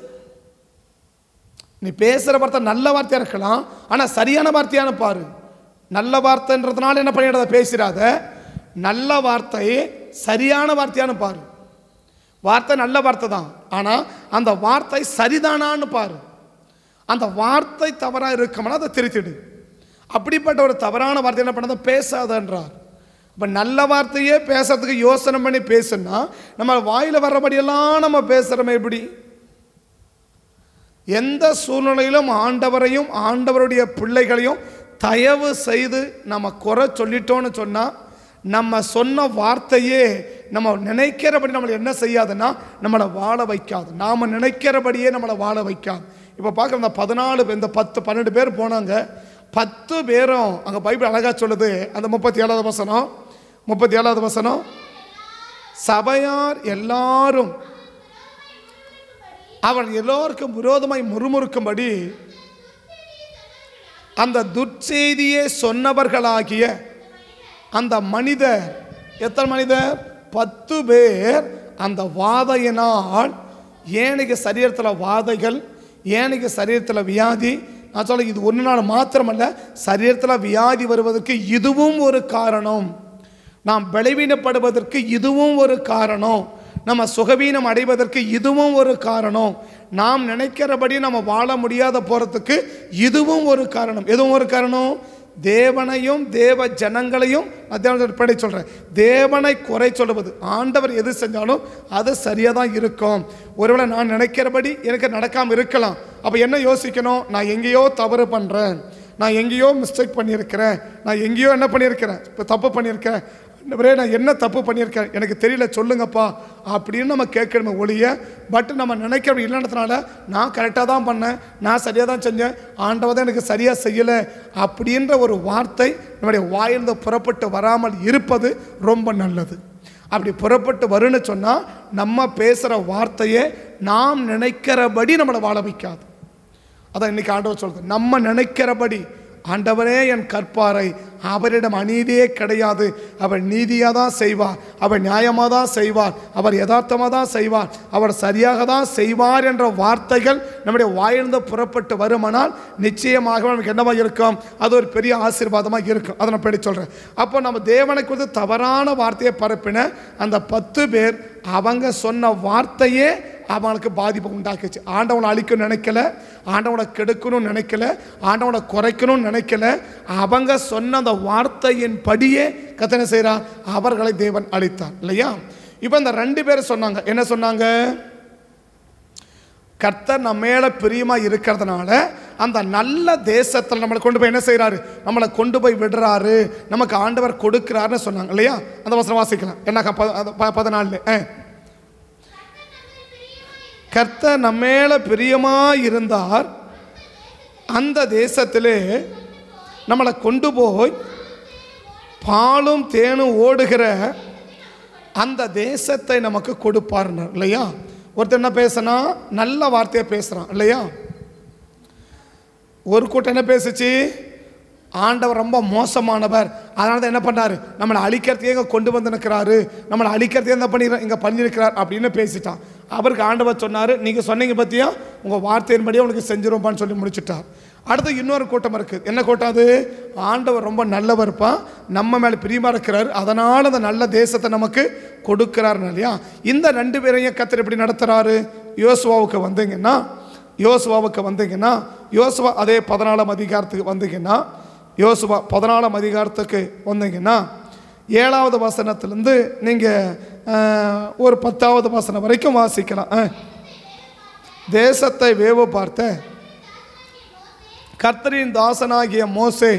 நீ பேசுகிற வார்த்தை நல்ல வார்த்தையாக இருக்கலாம், ஆனால் சரியான வார்த்தையான பாரு. நல்ல வார்த்தைன்றதுனால என்ன பண்ணிடாத, பேசிடாத. நல்ல வார்த்தை சரியான வார்த்தையானு பாரு. வார்த்தை நல்ல வார்த்தை தான், ஆனால் அந்த வார்த்தை சரிதானான்னு பாரு. அந்த வார்த்தை தவறாக இருக்கோம்னா அதை திருத்திடு. அப்படிப்பட்ட ஒரு தவறான வார்த்தை என்ன பண்ணாத பேசாதன்றார். இப்போ நல்ல வார்த்தையே பேசுறதுக்கு யோசனை பண்ணி பேசுனா நம்ம வாயில் வர்றபடியெல்லாம் நம்ம பேசுகிறோமே எப்படி? எந்த சூழ்நிலையிலும் ஆண்டவரையும் ஆண்டவருடைய பிள்ளைகளையும் தயவு செய்து நம்ம குறை சொல்லிட்டோன்னு சொன்னால் நம்ம சொன்ன வார்த்தையே நம்ம நினைக்கிறபடி நம்மளை என்ன செய்யாதுன்னா நம்மளை வாழ வைக்காது. நாம் நினைக்கிறபடியே நம்மளை வாழ வைக்காது. இப்போ பார்க்குற இந்த பதினாலு இந்த பத்து பன்னெண்டு பேர் போனாங்க. பத்து பேரும் அங்கே பைபிள் அழகாக சொல்லுது. அந்த முப்பத்தி ஏழாவது வசனம் முப்பத்தி ஏழாவது வசனம் சபையார் எல்லாரும் அவர் எல்லோருக்கும் விரோதமாய் முறுமுறுக்கும்படி அந்த துர்ச்செய்தியை சொன்னவர்களாகிய அந்த மனிதர், எத்தனை மனிதர்? பத்து பேர். அந்த வாதையினால் ஏனைக்கு சரீரத்தில் வாதைகள், ஏனைக்கு சரீரத்தில் வியாதி. நான் சொல்ல இது ஒரு நாள் மாத்திரமல்ல, சரீரத்தில் வியாதி வருவதற்கு இதுவும் ஒரு காரணம். நாம் பலவீனப்படுவதற்கு இதுவும் ஒரு காரணம். நம்ம சுகவீனம் அடைவதற்கு இதுவும் ஒரு காரணம். நாம் நினைக்கிறபடி நம்ம வாழ முடியாத போகிறதுக்கு இதுவும் ஒரு காரணம். எதுவும் ஒரு காரணம்? தேவனையும் தேவ ஜனங்களையும் படி சொல்கிறேன். தேவனை குறை சொல்லுவது. ஆண்டவர் எது செஞ்சாலும் அது சரியாக தான் இருக்கும். ஒருவேளை நான் நினைக்கிறபடி எனக்கு நடக்காமல் இருக்கலாம். அப்போ என்ன யோசிக்கணும்? நான் எங்கேயோ தவறு பண்ணுறேன், நான் எங்கேயோ மிஸ்டேக் பண்ணியிருக்கிறேன், நான் எங்கேயோ என்ன பண்ணியிருக்கிறேன், இப்போ தப்பு பண்ணியிருக்கிறேன், நான் என்ன தப்பு பண்ணியிருக்கேன் எனக்கு தெரியல சொல்லுங்கப்பா அப்படின்னு நம்ம கேட்கணுமே ஒழிய, பட் நம்ம நினைக்கிற இல்லைன்றதுனால நான் கரெக்டாக தான் பண்ணேன், நான் சரியாக தான் செஞ்சேன், ஆண்டவர் தான் எனக்கு சரியாக செய்யலை அப்படின்ற ஒரு வார்த்தை நம்முடைய வாயிலிருந்து புறப்பட்டு வராமல் இருப்பது ரொம்ப நல்லது. அப்படி புறப்பட்டு வருன்னு சொன்னால் நம்ம பேசுகிற வார்த்தையே நாம் நினைக்கிறபடி நம்மளை வாழ வைக்காது. அதான் இன்றைக்கி ஆண்டவர் சொல்கிறது, நம்ம நினைக்கிறபடி. ஆண்டவரே என் கற்பாரை, அவரிடம் அநீதியே கிடையாது, அவர் நீதியாக தான் செய்வார், அவர் நியாயமாக தான் செய்வார், அவர் யதார்த்தமாக தான் செய்வார், அவர் சரியாக தான் செய்வார் என்ற வார்த்தைகள் நம்முடைய வாயிலிருந்து புறப்பட்டு வருமானால் நிச்சயமாக நமக்கு என்னவாக இருக்கும்? அது ஒரு பெரிய ஆசீர்வாதமாக இருக்கும். அதை நான் படி சொல்கிறேன். அப்போ நம்ம தேவனை குறித்து தவறான வார்த்தையை பரப்பின அந்த பத்து பேர், அவங்க சொன்ன வார்த்தையே அவனுக்கு பாதிப்பு உண்டாக்குச்சு. ஆண்டவனை அழிக்கணும்னு நினைக்கல, ஆண்டவனை கெடுக்கணும்னு நினைக்கல, ஆண்டவனை குறைக்கணும்னு நினைக்கல. அவங்க சொன்ன அந்த வார்த்தையின் படியே கர்த்தர் என்ன செய்கிறார்? அவர்களை தேவன் அழித்தார் இல்லையா? இப்போ இந்த ரெண்டு பேரும் சொன்னாங்க, என்ன சொன்னாங்க? கர்த்தர் நம்ம மேலே பிரியமாக இருக்கிறதுனால அந்த நல்ல தேசத்தில் நம்மளை கொண்டு போய் என்ன செய்கிறாரு? நம்மளை கொண்டு போய் விடுறாரு, நமக்கு ஆண்டவர் கொடுக்குறாருன்னு சொன்னாங்க இல்லையா? அந்த வசனம் வாசிக்கலாம். என்ன பதினாலு கர்த்தர் நம்ம மேலே பிரியமாக இருந்தார், அந்த தேசத்திலே நம்மளை கொண்டு போய் பாலும் தேனும் ஓடுகிற அந்த தேசத்தை நமக்கு கொடுப்பார்னார் இல்லையா? ஒருத்தர் என்ன பேசினா? நல்ல வார்த்தையை பேசுகிறான் இல்லையா? ஒரு கூட்டம் என்ன பேசுச்சு? ஆண்டவர் ரொம்ப மோசமானவர், அதனால தான் என்ன பண்ணார்? நம்மளை அழிக்கிறதுக்கே இங்கே கொண்டு வந்து நிற்கிறாரு, நம்மளை அழிக்கிறதுக்கே என்ன பண்ணி இங்கே பண்ணியிருக்கிறார் அப்படின்னு பேசிட்டான். அவருக்கு ஆண்டவர் சொன்னார், நீங்கள் சொன்னீங்க பற்றியா, உங்கள் வார்த்தையின்படியே உனக்கு செஞ்சிருப்பான்னு சொல்லி முடிச்சுட்டார். அடுத்து இன்னொரு கூட்டம் இருக்குது. என்ன கூட்டம் அது? ஆண்டவர் ரொம்ப நல்லவர்ப்பா, நம்ம மேலே பிரியமாக இருக்கிறார், அதனால் அந்த நல்ல தேசத்தை நமக்கு கொடுக்குறாருன்னு இல்லையா? இந்த ரெண்டு பேரையும் கர்த்தர் எப்படி நடத்துகிறாரு? யோசுவாவுக்கு வந்தீங்கன்னா யோசுவாவுக்கு வந்தீங்கன்னா யோசுவா அதே பதினாலாம் அதிகாரத்துக்கு வந்தீங்கன்னா யோசுவா பதினாலாம் அதிகாரத்துக்கு வந்தீங்கன்னா ஏழாவது வசனத்திலேருந்து நீங்கள் ஒரு பத்தாவது வசனம் வரைக்கும் வாசிக்கலாம். தேசத்தை வேவு பார்த்த கர்த்தரின் தாசனாகிய மோசே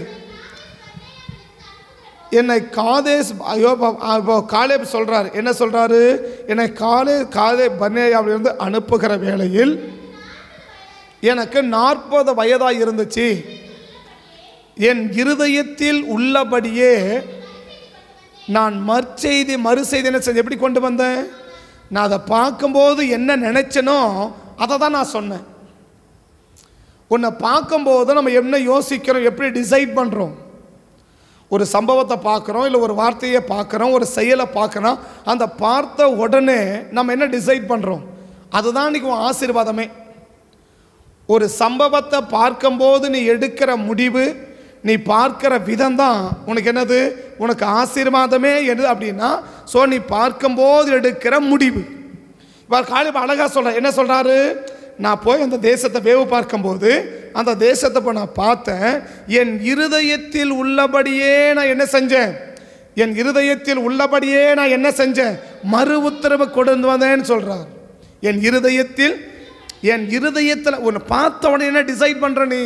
என்னை காதேஸ் காலேப் சொல்கிறார். என்ன சொல்கிறாரு? என்னை காலே காலே பர்னேயாவிலிருந்து அனுப்புகிற வேளையில் எனக்கு நாற்பது வயதாக இருந்துச்சு, என் இருதயத்தில் உள்ளபடியே நான் மறுசெய்தி மறுசெய்தி என்ன செஞ்சேன்? எப்படி கொண்டு வந்தேன்? நான் அதை பார்க்கும்போது என்ன நினச்சனோ அதை தான் நான் சொன்னேன். உன்னை பார்க்கும்போது நம்ம என்ன யோசிக்கிறோம், எப்படி டிசைட் பண்ணுறோம்? ஒரு சம்பவத்தை பார்க்குறோம், இல்லை ஒரு வார்த்தையை பார்க்குறோம், ஒரு செயலை பார்க்குறோம், அந்த பார்த்த உடனே நம்ம என்ன டிசைட் பண்ணுறோம்? அதுதான் இன்றைக்கி ஆசீர்வாதமே. ஒரு சம்பவத்தை பார்க்கும்போது நீ எடுக்கிற முடிவு, நீ பார்க்கிற விதம் தான் உனக்கு என்னது, உனக்கு ஆசீர்வாதமே எது அப்படின்னா, ஸோ நீ பார்க்கும்போது எடுக்கிற முடிவு. இப்போ காலிப் அழகா சொல்ற, என்ன சொல்றாரு, நான் போய் அந்த தேசத்தை வேவு பார்க்கும்போது அந்த தேசத்தை போய் நான் பார்த்தேன், என் இருதயத்தில் உள்ளபடியே நான் என்ன செஞ்சேன், என் இருதயத்தில் உள்ளபடியே நான் என்ன செஞ்சேன், மறு உத்தரவு கொண்டு வந்தேன்னு சொல்றார். என் இருதயத்தில், என் இருதயத்தில் உன்னை பார்த்த உடனே என்ன டிசைட் பண்ற நீ.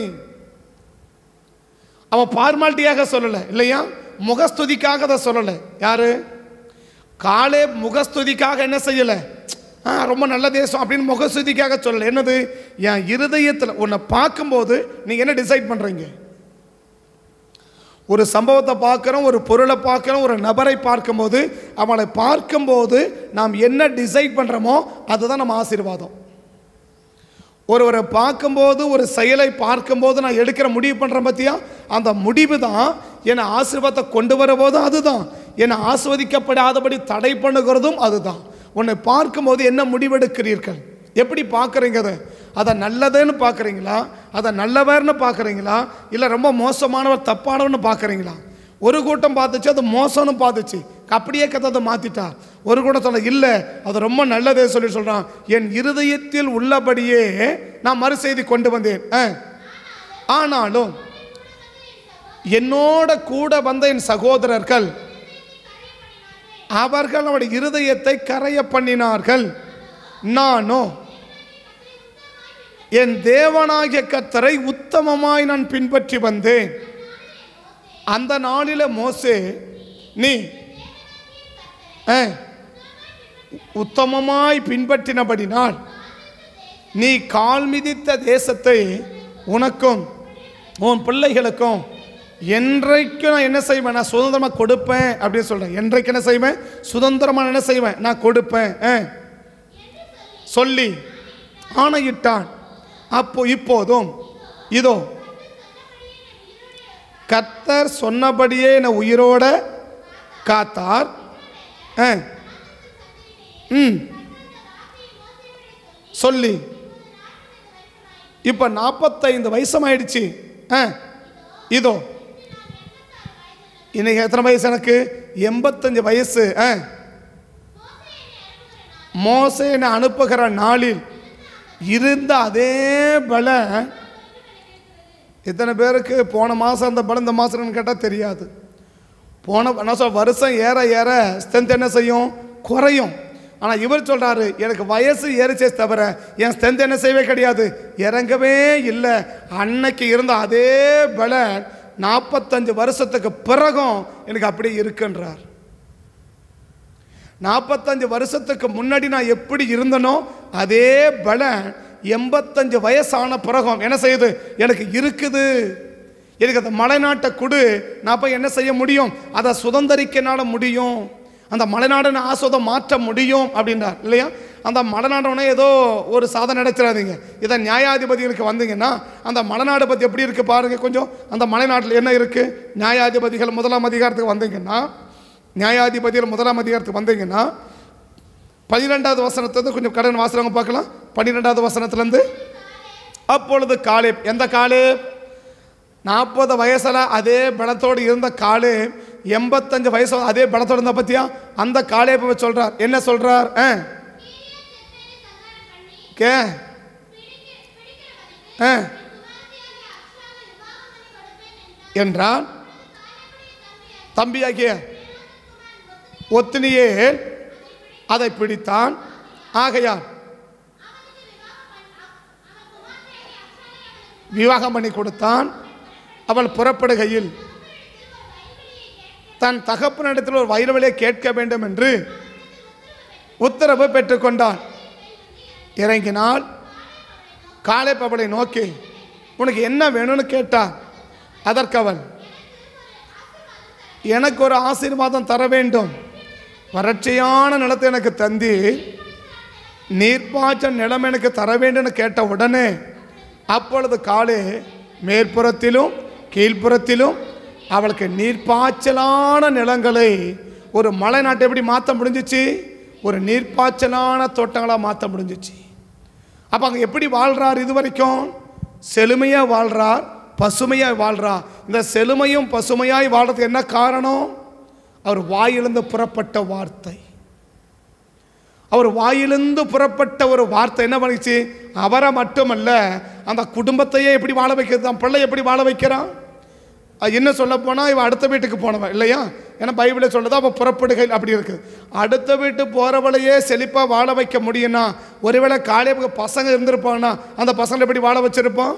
அவன் ஃபார்மாலிட்டியாக சொல்லலை இல்லையா, முகஸ்துதிக்காக அதை சொல்லலை. யாரு, காலேப் முகஸ்துதிக்காக என்ன செய்யலை, ஆ ரொம்ப நல்ல தேசம் அப்படின்னு முகஸ்துதிக்காக சொல்லலை. என்னது, என் இருதயத்தில் உன்னை பார்க்கும்போது நீங்கள் என்ன டிசைட் பண்ணுறீங்க. ஒரு சம்பவத்தை பார்க்குறோம், ஒரு பொருளை பார்க்குறோம், ஒரு நபரை பார்க்கும்போது, அவளை பார்க்கும்போது நாம் என்ன டிசைட் பண்ணுறோமோ அதுதான் நம்ம ஆசீர்வாதம். ஒருவரை பார்க்கும்போது, ஒரு செயலை பார்க்கும்போது நான் எடுக்கிற முடிவு பண்ணுறேன் பார்த்தியா, அந்த முடிவு தான் என்னை ஆசீர்வாதத்தை கொண்டு வரும்போது அதுதான், என்னை ஆஸ்வதிக்கப்படாதபடி தடை பண்ணுகிறதும் அதுதான். உன்னை பார்க்கும்போது என்ன முடிவெடுக்கிறீர்கள், எப்படி பார்க்குறீங்க, அதை அதை நல்லதுன்னு பார்க்குறீங்களா, அதை நல்லவர்னு பார்க்குறீங்களா, இல்லை ரொம்ப மோசமானவர் தப்பானவர்னு பார்க்குறீங்களா. ஒரு கூட்டம் பார்த்துச்சு அது மோசம்னு பார்த்துச்சு, அப்படியே கதை அதை மாற்றிட்டா. ஒரு கூட்டம் சொல்ல இல்லை அது ரொம்ப நல்லதே சொல்லி சொல்கிறான், என் இருதயத்தில் உள்ளபடியே நான் மறு செய்தி கொண்டு வந்தேன். ஆனாலும் என்னோட கூட வந்த என் சகோதரர்கள் அவர்கள் அவருடைய இருதயத்தை கரைய பண்ணினார்கள். நானோ என் தேவனாகிய கர்த்தரை உத்தமமாய் நான் பின்பற்றி வந்தேன். அந்த நாளில் மோசே, நீ உத்தமமாய் பின்பற்றினபடினால் நீ கால் மிதித்த தேசத்தை உனக்கும் உன் பிள்ளைகளுக்கும் என்றைக்கும் நான் என்ன செய்வேன், நான் சுதந்திரமாக கொடுப்பேன் அப்படின்னு சொல்கிறேன். என்றைக்கு என்ன செய்வேன், சுதந்திரமாக என்ன செய்வேன், நான் கொடுப்பேன் சொல்லி ஆணையிட்டான். அப்போ இப்போதும் இதோ கர்த்தர் சொன்னபடியே என்னை உயிரோட காத்தார். ம் சொல்லி இப்போ நாற்பத்தைந்து வயசமாயிடுச்சு. இதோ இன்னைக்கு எத்தனை வயசு, எனக்கு எண்பத்தஞ்சு வயசு. மோசே என்னை அனுப்புகிற நாளில் இருந்த அதே பல எத்தனை பேருக்கு போன மாதம் அந்த பலம் இந்த மாதம்னு கேட்டால் தெரியாது. போன என்ன சொல் வருஷம் ஏற ஏற ஸ்ட்ரென்த் என்ன செய்யும், குறையும். ஆனால் இவர் சொல்கிறாரு, எனக்கு வயசு ஏறிச்சே தவிர என் ஸ்ட்ரென்த் என்ன செய்யவே கிடையாது, இறங்கவே இல்லை. அன்னைக்கு இருந்த அதே பல நாற்பத்தஞ்சு வருஷத்துக்கு பிறகும் எனக்கு அப்படியே இருக்குன்றார். நாற்பத்தஞ்சு வருஷத்துக்கு முன்னாடி நான் எப்படி இருந்தனோ அதே பலன் எண்பத்தஞ்சு வயசான பிறகும் என்ன செய்யுது, எனக்கு இருக்குது. எனக்கு அந்த மலைநாட்டை கொடு, நான் போய் என்ன செய்ய முடியும், அதை சுதந்திரிக்கனால முடியும், அந்த மலைநாடு ஆசோதை மாற்ற முடியும் அப்படின்றார் இல்லையா. அந்த மலைநாடுனே ஏதோ ஒரு சாதனை நினைச்சிடாதீங்க. இதை நியாயாதிபதிகளுக்கு வந்தீங்கன்னா அந்த மலைநாடு பற்றி எப்படி இருக்குது பாருங்கள் கொஞ்சம். அந்த மலைநாட்டில் என்ன இருக்குது, நியாயாதிபதிகள் முதலாம் அதிகாரத்துக்கு வந்தீங்கன்னா, நியாயாதிபதிகள் முதலாம் அதிகாரத்துக்கு வந்தீங்கன்னா பன்னிரெண்டாவது வசனத்துலேருந்து கொஞ்சம் கடன் வாசனங்க பார்க்கலாம். பன்னிரெண்டாவது வசனத்துலேருந்து, அப்பொழுது காலேப், எந்த காலேப், நாற்பது வயசில் அதே பலத்தோடு இருந்த காலேப் எண்பத்தஞ்சு வயசு அதே பலத்தோடு இருந்தால் பற்றியா, அந்த காலேப்பை சொல்கிறார். என்ன சொல்கிறார், கே என்றான். தம்பியாகிய ஒத்தினியே அதை பிடித்தான். ஆகையால் விவாகம் பண்ணி கொடுத்தான். அவள் புறப்படுகையில் தன் தகப்பனிடத்தில் ஒரு வயல்வெளியை கேட்க வேண்டும் என்று உத்தரவு பெற்றுக்கொண்டான். இறங்கினால் காலேப் அவளை நோக்கி, உனக்கு என்ன வேணும்னு கேட்டான். அதற்கு அவள், எனக்கு ஒரு ஆசீர்வாதம் தர வேண்டும், வறட்சியான நிலத்தை எனக்கு தந்தி நீர்ப்பாய்ச்சல் நிலம் எனக்கு தர வேண்டும்னு கேட்ட உடனே, அப்பொழுது காலே மேற்புறத்திலும் கீழ்ப்புறத்திலும் அவளுக்கு நீர்ப்பாய்ச்சலான நிலங்களை ஒரு மலை நாட்டை எப்படி மாற்ற முடிஞ்சிச்சு, ஒரு நீர்ப்பாய்ச்சலான தோட்டங்களாக மாற்ற முடிஞ்சிச்சு. அப்போ அங்கே எப்படி வாழ்கிறார், இது வரைக்கும் செழுமையாக வாழ்கிறார், பசுமையாக வாழ்கிறார். இந்த செழுமையும் பசுமையாய் வாழ்றதுக்கு என்ன காரணம்? அவர் வாயிலிருந்து புறப்பட்ட வார்த்தை. அவர் வாயிலிருந்து புறப்பட்ட ஒரு வார்த்தை என்ன பண்ணிச்சு? அவரை மட்டுமல்ல, அந்த குடும்பத்தையே எப்படி வாழ வைக்கிறது, தான் பிள்ளை எப்படி வாழ வைக்கிறான். என்ன சொல்ல போனால் இவன் அடுத்த வீட்டுக்கு போனவன் இல்லையா? ஏன்னா பைபிளை சொல்லுதா அப்போ புறப்படுகை அப்படி இருக்குது. அடுத்த வீட்டு போகிறவளையே செழிப்பாக வாழ வைக்க முடியும்னா, ஒருவேளை காலையில் பசங்க இருந்திருப்பான்னா அந்த பசங்களை எப்படி வாழ வச்சிருப்பான்?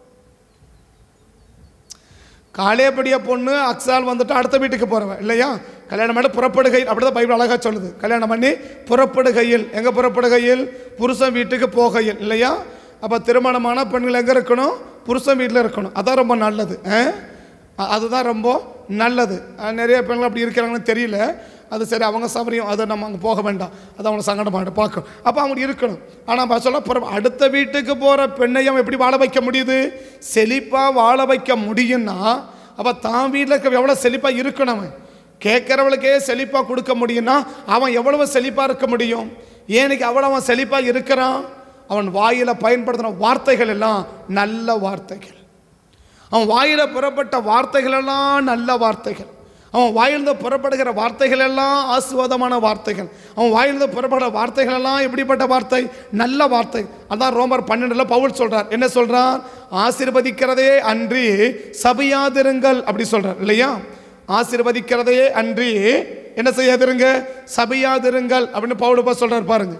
காலேபடிய பொண்ணு அக்ஸால் வந்துட்டு அடுத்த வீட்டுக்கு போகிறவன் இல்லையா? கல்யாணம் பண்ணி புறப்படுகையில், அப்படி தான் பைபிள் அழகாக சொல்லுது. கல்யாணம் பண்ணி புறப்படுகையில், எங்கே புறப்படுகையில்? புருஷன் வீட்டுக்கு போகையில் இல்லையா? அப்போ திருமணமான பெண்கள் எங்கே இருக்கணும்? புருஷன் வீட்டில் இருக்கணும். அதான் ரொம்ப நல்லது. அதுதான் ரொம்ப நல்லது. நிறைய பெண்கள் அப்படி இருக்கிறாங்கன்னு தெரியல. அது சரி, அவங்க சபரியம், அதை நம்ம அங்கே போக வேண்டாம், அது அவங்க சங்கடமாட்ட பார்க்கும். அப்போ அவங்க இருக்கணும். ஆனால் சொல்ல புற அடுத்த வீட்டுக்கு போகிற பெண்ணையும் எப்படி வாழ வைக்க முடியுது? செழிப்பாக வாழ வைக்க முடியும்னா அப்போ தான் வீட்டில் இருக்க எவ்வளோ செழிப்பாக இருக்கணும். அவன் கேட்குறவளுக்கே செழிப்பாக கொடுக்க முடியும்னா அவன் எவ்வளவு செழிப்பாக இருக்க முடியும்? ஏன்னைக்கு அவ்வளோ அவன் செழிப்பாக இருக்கிறான்? அவன் வாயில் பயன்படுத்தின வார்த்தைகள் எல்லாம் நல்ல வார்த்தைகள். அவன் வாயில புறப்பட்ட வார்த்தைகள் எல்லாம் நல்ல வார்த்தைகள். அவன் வாயிலிருந்து புறப்படுகிற வார்த்தைகள் எல்லாம் ஆசீர்வாதமான வார்த்தைகள். அவன் வாயிலிருந்து புறப்படுற வார்த்தைகள் எல்லாம் எப்படிப்பட்ட வார்த்தை? நல்ல வார்த்தை. அதான் ரோமர் பன்னெண்டுல பவுல் சொல்றார். என்ன சொல்றார்? ஆசீர்வதிக்கிறதே அன்றி சபையாதிருங்கள் அப்படி சொல்றார் இல்லையா? ஆசீர்வதிக்கிறதே அன்றி என்ன செய்யாதிருங்க? சபையாதிருங்கள் அப்படின்னு பவுல் சொல்றார். பாருங்க,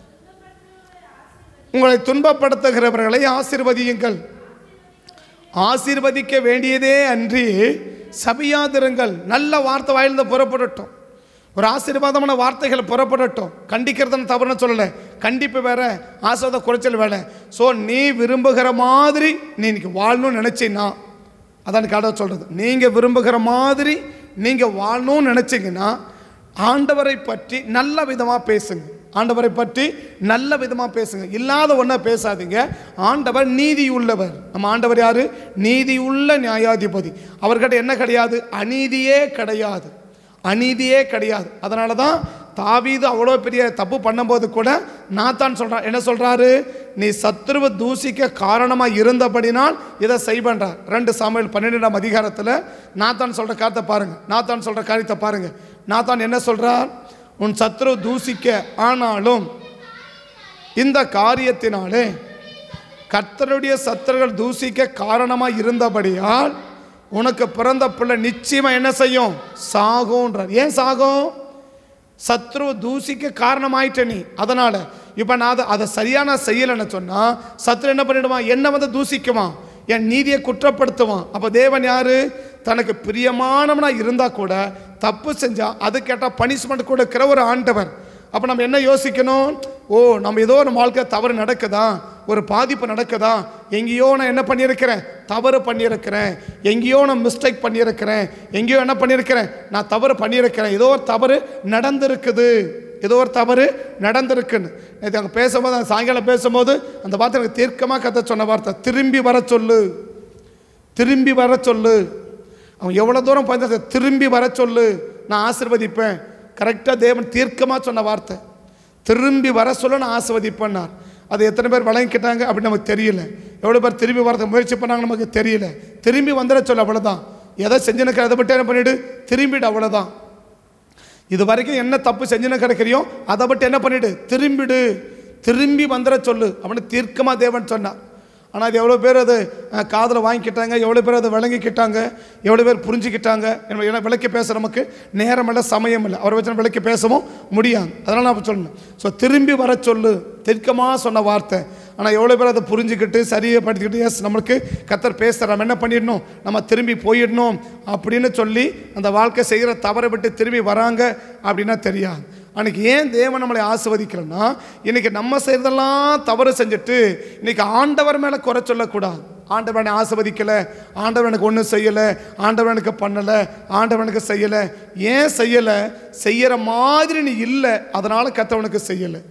உங்களை துன்பப்படுத்துகிறவர்களை ஆசீர்வதியுங்கள். ஆசீர்வதிக்க வேண்டியதே அன்றி சபையாதிருங்கள். நல்ல வார்த்தை வாயிலிருந்து புறப்படட்டும். ஒரு ஆசீர்வாதமான வார்த்தைகள் புறப்படட்டும். கண்டிக்கிறதுன்னு தவறுன்னு சொல்லலை. கண்டிப்பு வேற, ஆசீர்வாத குறைச்சல் வேலை. ஸோ நீ விரும்புகிற மாதிரி நீ இன்னைக்கு வாழணும்னு நினச்சின்னா, அதான் கடவுள் சொல்கிறது, நீங்கள் விரும்புகிற மாதிரி நீங்கள் வாழணும்னு நினச்சிங்கன்னா ஆண்டவரை பற்றி நல்ல விதமாக பேசுங்க. ஆண்டவரை பற்றி நல்ல விதமாக பேசுங்க. இல்லாத ஒன்றை பேசாதீங்க. ஆண்டவர் நீதி உள்ளவர். நம்ம ஆண்டவர் யாரு? நீதி உள்ள நியாயாதிபதி. அவர்கிட்ட என்ன கிடையாது? அநீதியே கிடையாது. அநீதியே கிடையாது. அதனால தான் தாவீது அவ்வளோ பெரிய தப்பு பண்ணும்போது கூட நாத்தான் சொல்கிறான். என்ன சொல்கிறாரு? நீ சத்துருவை தூசிக்க காரணமாக இருந்தபடினால் இதை செய்பன்றார். ரெண்டு சாமுவேல் பன்னிரெண்டாம் அதிகாரத்தில் நாத்தான் சொல்கிற காரியத்தை பாருங்கள். நாத்தான் சொல்கிற காரியத்தை பாருங்கள். நாத்தான் என்ன சொல்கிறார்? உன் சத்துரு தூசிக்க, ஆனாலும் இந்த காரியத்தினாலே கர்த்தருடைய சத்துருகள் தூசிக்க காரணமாக இருந்தபடியால் உனக்கு பிறந்த பிள்ளை நிச்சயமாக என்ன செய்யும்? சாகுன்றார். ஏன் சாகும்? சத்ரு தூசிக்க காரணமாயிட்ட நீ. அதனால இப்போ நான் அதை அதை சரியான செய்யலைன்னு சொன்னால் சத்ரு என்ன பண்ணிடுவான்? என்ன வந்து தூசிக்குவான், என் நீதியை குற்றப்படுத்துவான். அப்போ தேவன் யாரு? தனக்கு பிரியமானவனா இருந்தால் கூட தப்பு செஞ்சால் அது கேட்டால் பனிஷ்மெண்ட் கொடுக்கிற ஒரு ஆண்டவர். அப்போ நம்ம என்ன யோசிக்கணும்? ஓ, நம்ம ஏதோ நம்ம வாழ்க்கை தவறு நடக்குதா, ஒரு பாதிப்பு நடக்குதா, எங்கேயோ நான் என்ன பண்ணியிருக்கிறேன்? தவறு பண்ணியிருக்கிறேன், எங்கேயோ நான் மிஸ்டேக் பண்ணியிருக்கிறேன், எங்கேயோ என்ன பண்ணியிருக்கிறேன்? நான் தவறு பண்ணியிருக்கிறேன், ஏதோ ஒரு தவறு நடந்திருக்குது, ஏதோ ஒரு தவறு நடந்திருக்குன்னு. நேற்று அங்கே பேசும்போது, அந்த சாயங்காலம் பேசும்போது அந்த வார்த்தை எனக்கு தீர்க்கமாக கற்று சொன்ன வார்த்தை, திரும்பி வர சொல்லு, திரும்பி வர சொல்லு. அவன் எவ்வளோ தூரம் பார்த்து திரும்பி வர சொல்லு, நான் ஆசீர்வதிப்பேன். கரெக்டாக தேவன் தீர்க்கமாக சொன்ன வார்த்தை, திரும்பி வர சொல்ல நான் ஆசீர்வதிப்பேன்னார். அது எத்தனை பேர் வழங்கிக்கிட்டாங்க அப்படின்னு நமக்கு தெரியல. எவ்வளோ பேர் திரும்பி வரதுக்கு முயற்சி பண்ணாங்க நமக்கு தெரியல. திரும்பி வந்துட சொல்ல, அவ்வளோதான். எதை செஞ்சுன்னு அதை மட்டும் என்ன பண்ணிவிடு? திரும்பிடு, அவ்வளோதான். இது வரைக்கும் என்ன தப்பு செஞ்சுன்னு கிடைக்கிறியோ அதை மட்டும் என்ன பண்ணிவிடு? திரும்பிடு, திரும்பி வந்துட சொல்லு அப்படின்னு தீர்க்கமாக தேவன் சொன்னார். ஆனால் அது எவ்வளோ பேர் அது காதில் வாங்கிக்கிட்டாங்க, எவ்வளோ பேர் அதை விளங்கிக்கிட்டாங்க, எவ்வளோ பேர் புரிஞ்சுக்கிட்டாங்க. ஏன்னா விளக்கி பேச நமக்கு நேரம் இல்லை, சமயம் இல்லை, அவரை வச்சு விளக்கி பேசவும் முடியாது. அதனால் நான் சொல்லணும். ஸோ திரும்பி வர சொல்லு, தீர்க்கமாக சொன்ன வார்த்தை. ஆனால் எவ்வளோ பேர் அதை புரிஞ்சுக்கிட்டு சரியை படிச்சுக்கிட்டு, எஸ் நம்மளுக்கு கர்த்தர் பேசுகிற, நம்ம என்ன பண்ணிடணும்? நம்ம திரும்பி போயிடணும் அப்படின்னு சொல்லி அந்த வாழ்க்கை செய்கிற தவறை விட்டு திரும்பி வராங்க அப்படின்னா தெரியாது. அன்றைக்கி ஏன் தேவன் நம்மளை ஆசீர்வதிக்கிறோன்னா, இன்றைக்கி நம்ம செய்கிறதெல்லாம் தவறு செஞ்சுட்டு இன்றைக்கி ஆண்டவர் மேலே குறை சொல்லக்கூடாது. ஆண்டவர் என்னை ஆசீர்வதிக்கலை, ஆண்டவர் எனக்கு ஒன்றும் செய்யலை, ஆண்டவர் எனக்கு பண்ணலை, ஆண்டவர் எனக்கு செய்யலை. ஏன் செய்யலை? செய்கிற மாதிரி நீ இல்லை, அதனால் கர்த்தவனுக்கு செய்யலை.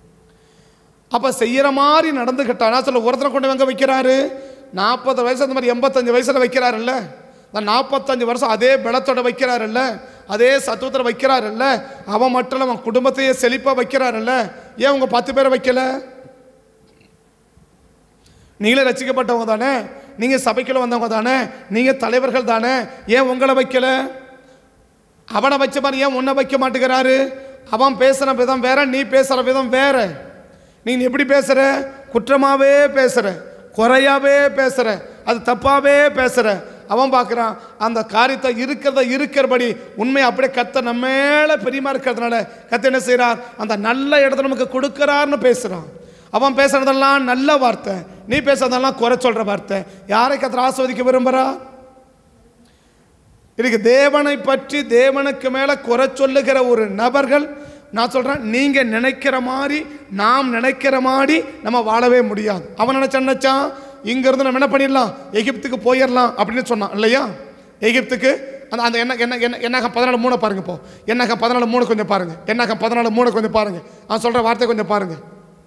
அப்போ செய்கிற மாதிரி நடந்துக்கிட்டானா சொல்ல, ஒருத்தனை கொண்டு எங்கே வைக்கிறாரு? நாற்பது வயசு அந்த மாதிரி எண்பத்தஞ்சு வயசில் வைக்கிறாருல்ல, அந்த நாற்பத்தஞ்சு வருஷம் அதே பலத்தோட வைக்கிறாருல்ல, அதே சத்துவத்தில் வைக்கிறாருல்ல, அவன் மட்டும் அவன் குடும்பத்தையே செழிப்பாக வைக்கிறாருல்ல. ஏன் உங்கள் பத்து பேரை வைக்கல? நீங்களே ரசிக்கப்பட்டவங்க தானே, நீங்கள் சபைக்குள்ள வந்தவங்க தானே, நீங்கள் தலைவர்கள் தானே, ஏன் உங்களை வைக்கல? அவனை வச்ச மாதிரி ஏன் உன்னை வைக்க மாட்டேங்கிறாரு? அவன் பேசுகிற விதம் வேற, நீ பேசுகிற விதம் வேற. நீ எப்படி பேசுகிற? குற்றமாகவே பேசுகிற, குறையாவே பேசுகிற, அது தப்பாகவே பேசுகிற. அவன் பார்க்குறான் அந்த காரியத்தை இருக்கிறத இருக்கிறபடி உண்மை அப்படியே கத்த நம்ம மேலே பெரியமா இருக்கிறதுனால கத்த என்ன செய்கிறார்? அந்த நல்ல இடத்த நமக்கு கொடுக்குறாருன்னு பேசுகிறான். அவன் பேசுறதெல்லாம் நல்ல வார்த்தை, நீ பேசுறதெல்லாம் குறை சொல்கிற வார்த்தை. யாரை கத்தர் ஆஸ்வதிக்க விரும்புகிறா? இதுக்கு தேவனை பற்றி தேவனுக்கு மேலே குறை சொல்லுகிற ஒரு நபர்கள், நான் சொல்கிறேன், நீங்கள் நினைக்கிற மாதிரி நாம் நினைக்கிற மாதிரி நம்ம வாழவே முடியாது. அவன் நினச்ச நினச்சான் இங்கேருந்து நம்ம என்ன பண்ணிடலாம், எகிப்துக்கு போயிடலாம் அப்படின்னு சொன்னான் இல்லையா? எகிப்துக்கு அந்த அந்த என்ன என்ன என்ன என்னாக பதினாலு மூணு பாருங்க. இப்போ என்னாக பதினாலு மூணு கொஞ்சம் பாருங்கள். என்னாக பதினாலு மூணு கொஞ்சம் பாருங்கள். நான் சொல்கிற வார்த்தை கொஞ்சம் பாருங்கள்.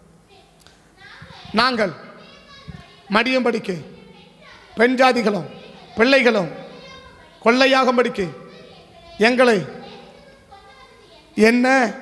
நாங்கள் மடியும்படிக்கு பெண் ஜாதிகளும் பிள்ளைகளும் கொள்ளையாகும்படிக்கு எங்களை என்ன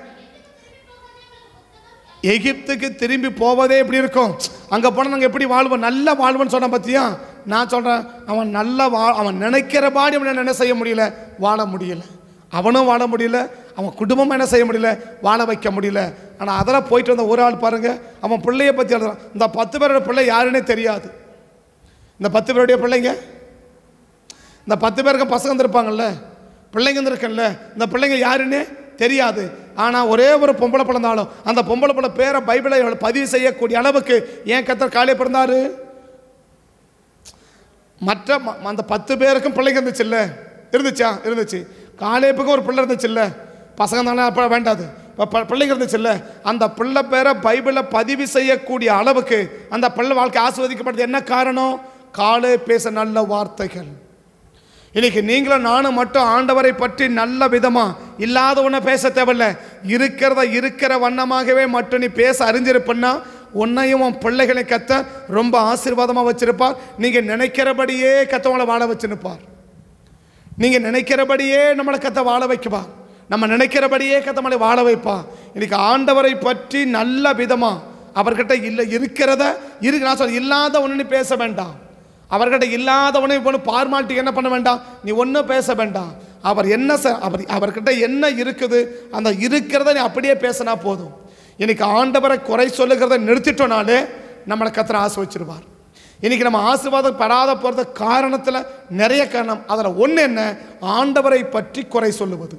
எகிப்துக்கு திரும்பி போவதே எப்படி இருக்கும்? அங்கே போனால் நாங்கள் எப்படி வாழ்வோம்? நல்ல வாழ்வோன்னு சொன்ன பற்றியா? நான் சொல்கிறேன், அவன் நல்ல வா அவன் நினைக்கிறபாடி அவன் என்ன செய்ய முடியல, வாழ முடியல. அவனும் வாழ முடியல, அவன் குடும்பமும் என்ன செய்ய முடியல, வாழ வைக்க முடியல. ஆனால் அதெல்லாம் போயிட்டு வந்த ஒரு ஆள் பாருங்கள், அவன் பிள்ளைய பற்றி எழுதுறான். இந்த பத்து பேரோட பிள்ளை யாருன்னே தெரியாது. இந்த பத்து பேருடைய பிள்ளைங்க, இந்த பத்து பேருக்கு பசங்க இருந்திருப்பாங்கல்ல, பிள்ளைங்க இருந்திருக்கல, இந்த பிள்ளைங்க யாருன்னே தெரியாது. ஆனால் ஒரே ஒரு பொம்பளை பிறந்தாலும் அந்த பொம்பளை பிள்ளை பேரை பைபிளை பதிவு செய்யக்கூடிய அளவுக்கு ஏன் கர்த்தர் காலே பிறந்தாரு? மற்ற அந்த பத்து பேருக்கும் பிள்ளைங்க இருந்துச்சு இல்லை? இருந்துச்சா? இருந்துச்சு. காலேப்புக்கும் ஒரு பிள்ளை இருந்துச்சு இல்லை? பசங்க தானே, அப்போ வேண்டாது, இப்போ பிள்ளைங்க இருந்துச்சு இல்லை? அந்த பிள்ளை பேரை பைபிளில் பதிவு செய்யக்கூடிய அளவுக்கு அந்த பிள்ளை வாழ்க்கை ஆஸ்வதிக்கப்படுது. என்ன காரணம்? காலே பேச நல்ல வார்த்தைகள். இன்னைக்கு நீங்களும் நானும் மட்டும் ஆண்டவரை பற்றி நல்ல விதமாக இல்லாத ஒன்றை பேச தேவையில்லை. இருக்கிறத இருக்கிற வண்ணமாகவே மட்டும் நீ பேச அறிஞ்சிருப்பன்னா உன்னையும் உன் பிள்ளைகளை கத்த ரொம்ப ஆசீர்வாதமாக வச்சிருப்பார். நீங்கள் நினைக்கிறபடியே கத்தவங்களை வாழ வச்சுருப்பார். நீங்கள் நினைக்கிறபடியே நம்மளை கத்த வாழ வைக்குவார். நம்ம நினைக்கிறபடியே கத்தமலை வாழ வைப்பா. இன்னைக்கு ஆண்டவரை பற்றி நல்ல விதமாக அவர்கிட்ட இல்லை இருக்கிறத இருக்கு, நான் சொல்ல இல்லாத ஒன்று நீ பேச வேண்டாம். அவர்கிட்ட இல்லாதவனை இப்போ பார்மாலிட்டி என்ன பண்ண வேண்டாம், நீ ஒன்றும் பேச வேண்டாம். அவர் என்ன அவர் அவர்கிட்ட என்ன இருக்குது அந்த இருக்கிறத நீ அப்படியே பேசினா போதும். இன்னைக்கு ஆண்டவரை குறை சொல்லுகிறத நிறுத்திட்டோனாலே நம்மளை கர்த்தர் ஆசீர்வதிச்சிருவார். இன்னைக்கு நம்ம ஆசீர்வாதம் பெறாத போகிறது காரணத்தில் நிறைய காரணம். அதில் ஒன்று என்ன, ஆண்டவரை பற்றி குறை சொல்லுவது.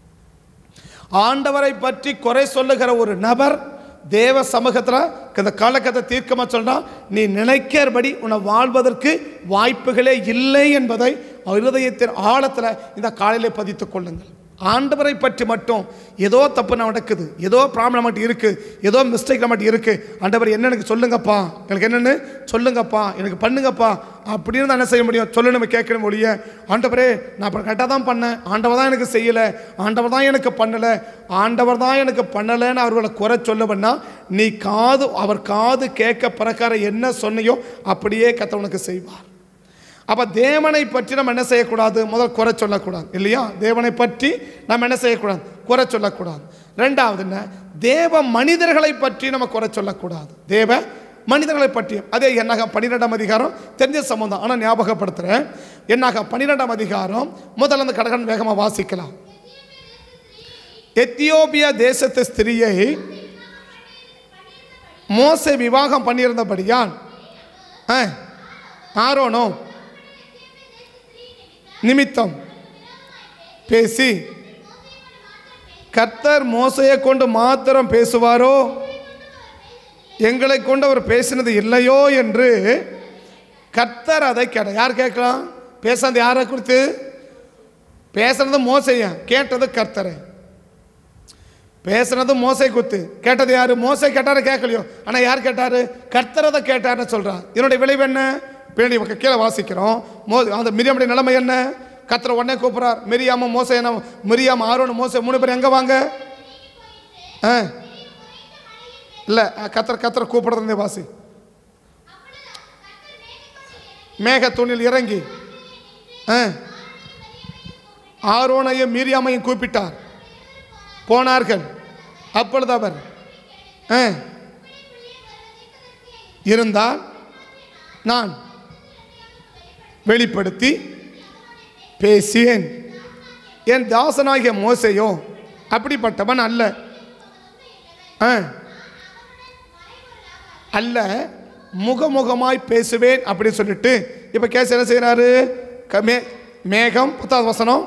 ஆண்டவரை பற்றி குறை சொல்லுகிற ஒரு நபர் தேவ சமூகத்தில் இந்த காலகட்டத்தை தீர்க்கமாக சொல்கிறான், நீ நினைக்கிறபடி உன்னை வாழ்வதற்கு வாய்ப்புகளே இல்லை என்பதை இருதயத்தின் ஆழத்தில் இந்த காலையிலே பதித்துக் கொள்ளுங்கள். ஆண்டவரை பற்றி மட்டும் ஏதோ தப்பு நடக்குது, ஏதோ ப்ராப்ளம் மட்டும் இருக்குது, ஏதோ மிஸ்டேக் மட்டும் இருக்குது, ஆண்டவர் என்ன எனக்கு சொல்லுங்கப்பா, எனக்கு என்னென்னு சொல்லுங்கப்பா, எனக்கு பண்ணுங்கப்பா அப்படின்னு தான் என்ன செய்ய முடியும், சொல்லணும் கேட்கணும் ஒழிய ஆண்டவரே நான் அப்புறம் கரெக்டாக தான் பண்ணேன், ஆண்டவர் தான் எனக்கு செய்யலை, ஆண்டவர் தான் எனக்கு பண்ணலை, ஆண்டவர் தான் எனக்கு பண்ணலைன்னு அவர்களை குறை சொல்லவன்னா நீ காது அவர் காது கேட்க பிரகாரம் என்ன சொன்னையோ அப்படியே கர்த்தர் செய்வார். அப்போ தேவனை பற்றி நம்ம என்ன செய்யக்கூடாது, முதல் குறை சொல்லக்கூடாது இல்லையா? தேவனை பற்றி நம்ம என்ன செய்யக்கூடாது, குறை சொல்லக்கூடாது. ரெண்டாவது என்ன, தேவ மனிதர்களை பற்றி நம்ம குறை சொல்லக்கூடாது. தேவ மனிதர்களை பற்றி அதே என்னாக பன்னிரெண்டாம் அதிகாரம் தெரிஞ்ச சம்பந்தம், ஆனால் ஞாபகப்படுத்துகிறேன். என்னாக பன்னிரெண்டாம் அதிகாரம் முதல்ல அந்த கடகன் வேகமாக வாசிக்கலாம். எத்தியோப்பியா தேசத்து ஸ்திரியை மோசே விவாகம் பண்ணியிருந்தபடியால் ஆரோனோ நிமித்தம் பேசி கர்த்தர் மோசையை கொண்டு மாத்திரம் பேசுவாரோ, எங்களை கொண்டு அவர் பேசினது இல்லையோ என்று கர்த்தர் அதை கேட்ட. யார் கேட்கலாம்? பேசுறது யாரை குறித்து? பேசுறது மோசையா, கேட்டது கர்த்தரை. பேசுனது மோசை குத்து, கேட்டது யாரு? மோசை கேட்டாரு, கேட்கலையோ, ஆனால் யார் கேட்டாரு? கர்த்தர் அதை கேட்டாருன்னு சொல்றார். இதனுடைய விளைவு என்ன? பின்னாடி கீழே வாசிக்கிறோம். மோ அந்த மிரியாமுடைய நிலைமை என்ன? கர்த்தர் உடனே கூப்பிட்றார். மிரியாம மோசை என்ன, மிரியாம ஆரோன் மோசை மூணு பேர் எங்கே வாங்க? ஆ இல்லை, கர்த்தர் கர்த்தர் கூப்பிடுறதே வாசி. மேக தூணில் இறங்கி ஆரோனையும் மீரியாமையும் கூப்பிட்டார். போனார்கள். அப்பொழுது அவர் இருந்தால் நான் வெளிப்படுத்தி பேசியேன். என் தாசனாகிய மோசேயோ அப்படிப்பட்டவன் அல்ல அல்ல முகமுகமாய் பேசுவேன் அப்படின்னு சொல்லிட்டு இப்போ கேஸ் என்ன செய்கிறாரு? மே மேகம் பத்தாவது வசனம்,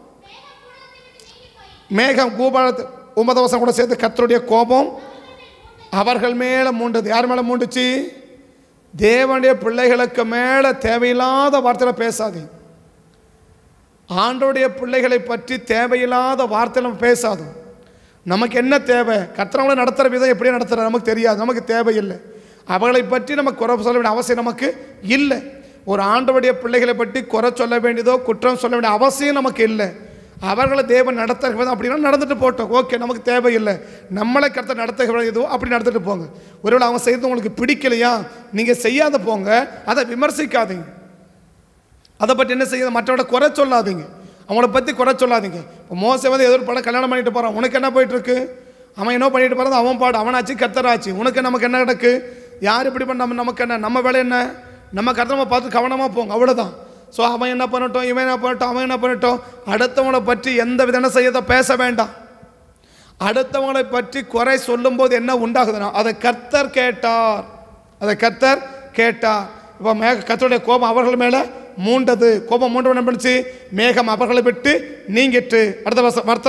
மேகம் கூபாலத்து ஒன்பது வசனம் கூட சேர்த்து கர்த்தருடைய கோபம் அவர்கள் மேலே மூண்டது. யார் மேலே மூண்டுச்சு? தேவனுடைய பிள்ளைகளுக்கு மேலே தேவையில்லாத வார்த்தையில் பேசாதீங்க. ஆண்டோடைய பிள்ளைகளை பற்றி தேவையில்லாத வார்த்தையில் பேசாதோம். நமக்கு என்ன தேவை? கர்த்தரவங்களை நடத்துகிற விதம் எப்படி நடத்துகிற நமக்கு தெரியாது, நமக்கு தேவையில்லை. அவர்களை பற்றி நம்ம குறை சொல்ல வேண்டிய அவசியம் நமக்கு இல்லை. ஒரு ஆண்டவருடைய பிள்ளைகளை பற்றி குறை சொல்ல வேண்டியதோ குற்றம் சொல்ல வேண்டிய அவசியம் நமக்கு இல்லை. அவர்களை தேவன் நடத்துகிற விதம் அப்படின்னா நடந்துட்டு போட்டோம், ஓகே, நமக்கு தேவையில்லை. நம்மளை கர்த்தர் நடத்துகிற எதுவோ அப்படி நடந்துட்டு போங்க. ஒருவேளை அவங்க செய்யறது உங்களுக்கு பிடிக்கலையா, நீங்கள் செய்யாத போங்க, அதை விமர்சிக்காதீங்க. அதை பற்றி என்ன செய்ய மற்றவட குறை சொல்லாதீங்க, அவங்கள பற்றி குறை சொல்லாதீங்க. இப்போ மோசே வந்து ஏதோ ஒரு படம் கல்யாணம் பண்ணிட்டு போகிறான், உனக்கு என்ன போயிட்டுருக்கு? அவன் என்ன பண்ணிட்டு போகிறது? அவன் பாடு, அவனாச்சு கர்த்தராச்சு, உனக்கு நமக்கு என்ன கிடக்கு? யார் இப்படி பண்ண நம்ம நமக்கு என்ன? நம்ம வேலை என்ன? நம்ம கர்த்தரை பார்த்து கவனமாக போங்க, அவ்வளோதான். ஸோ அவன் என்ன பண்ணட்டும், இவன் என்ன பண்ணட்டும், அவன் என்ன பண்ணட்டும், அடுத்தவங்களை பற்றி எந்த வித என்ன செய்யத பேச வேண்டாம். அடுத்தவங்களை பற்றி குறை சொல்லும்போது என்ன உண்டாகுதுன்னா அதை கர்த்தர் கேட்டார், அதை கர்த்தர் கேட்டார். இப்போ மேக கர்த்தருடைய கோபம் அவர்கள் மேலே மூண்டது. கோபம் மூண்டவன் என்ன பண்ணுச்சு? மேகம் அவர்களை விட்டு நீங்கிட்டு. அடுத்த வருஷம் வார்த்தை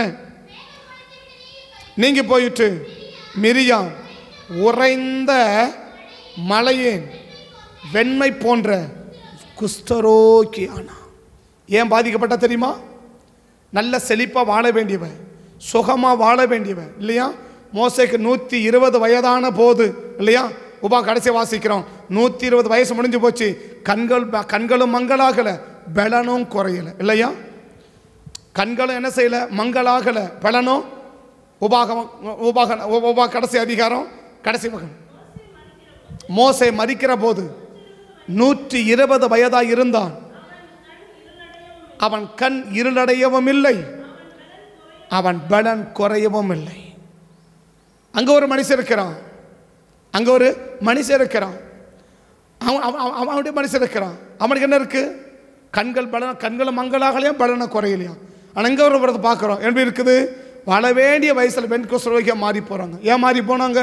நீங்கி போயிட்டு. மிரியாம் உறைந்த மலையேன் வெண்மை போன்ற குஷ்டரோகி ஆனா. ஏன் பாதிக்கப்பட்ட தெரியுமா? நல்ல செழிப்பாக வாழ வேண்டியவன், சுகமாக வாழ வேண்டியவன் இல்லையா? மோசேக்கு நூற்றி இருபது வயதான போது இல்லையா, உபா கடைசி வாசிக்கிறோம், நூற்றி இருபது வயசு முடிஞ்சு போச்சு, கண்கள் கண்களும் மங்களாகலை, பலனும் குறையலை இல்லையா? கண்களும் என்ன செய்யலை, மங்களாகலை, பலனும். உபாகம் உபாக உபா கடைசி அதிகாரம் கடைசி மகன் மோசே மரிக்கிற போது நூற்றி இருபது வயதாக இருந்தான். அவன் கண் இருளடையவும் இல்லை, அவன் பலன் குறையவும் இல்லை. அங்க ஒரு மனுஷன் இருக்கிறான், அங்க ஒரு மனுஷன் இருக்கிறான், அவனுடைய மனுஷன் இருக்கிறான். அவனுக்கு என்ன இருக்கு? கண்கள் பலன், கண்களும் மங்களாகலையும் பலனை குறையலையும். ஆனால் இங்கே ஒரு வரது பார்க்குறோம், எப்படி இருக்குது? வாழ வேண்டிய வயசில் வெண்குஷ்டரோகியா மாறி போகிறாங்க. ஏன் மாறி போனாங்க?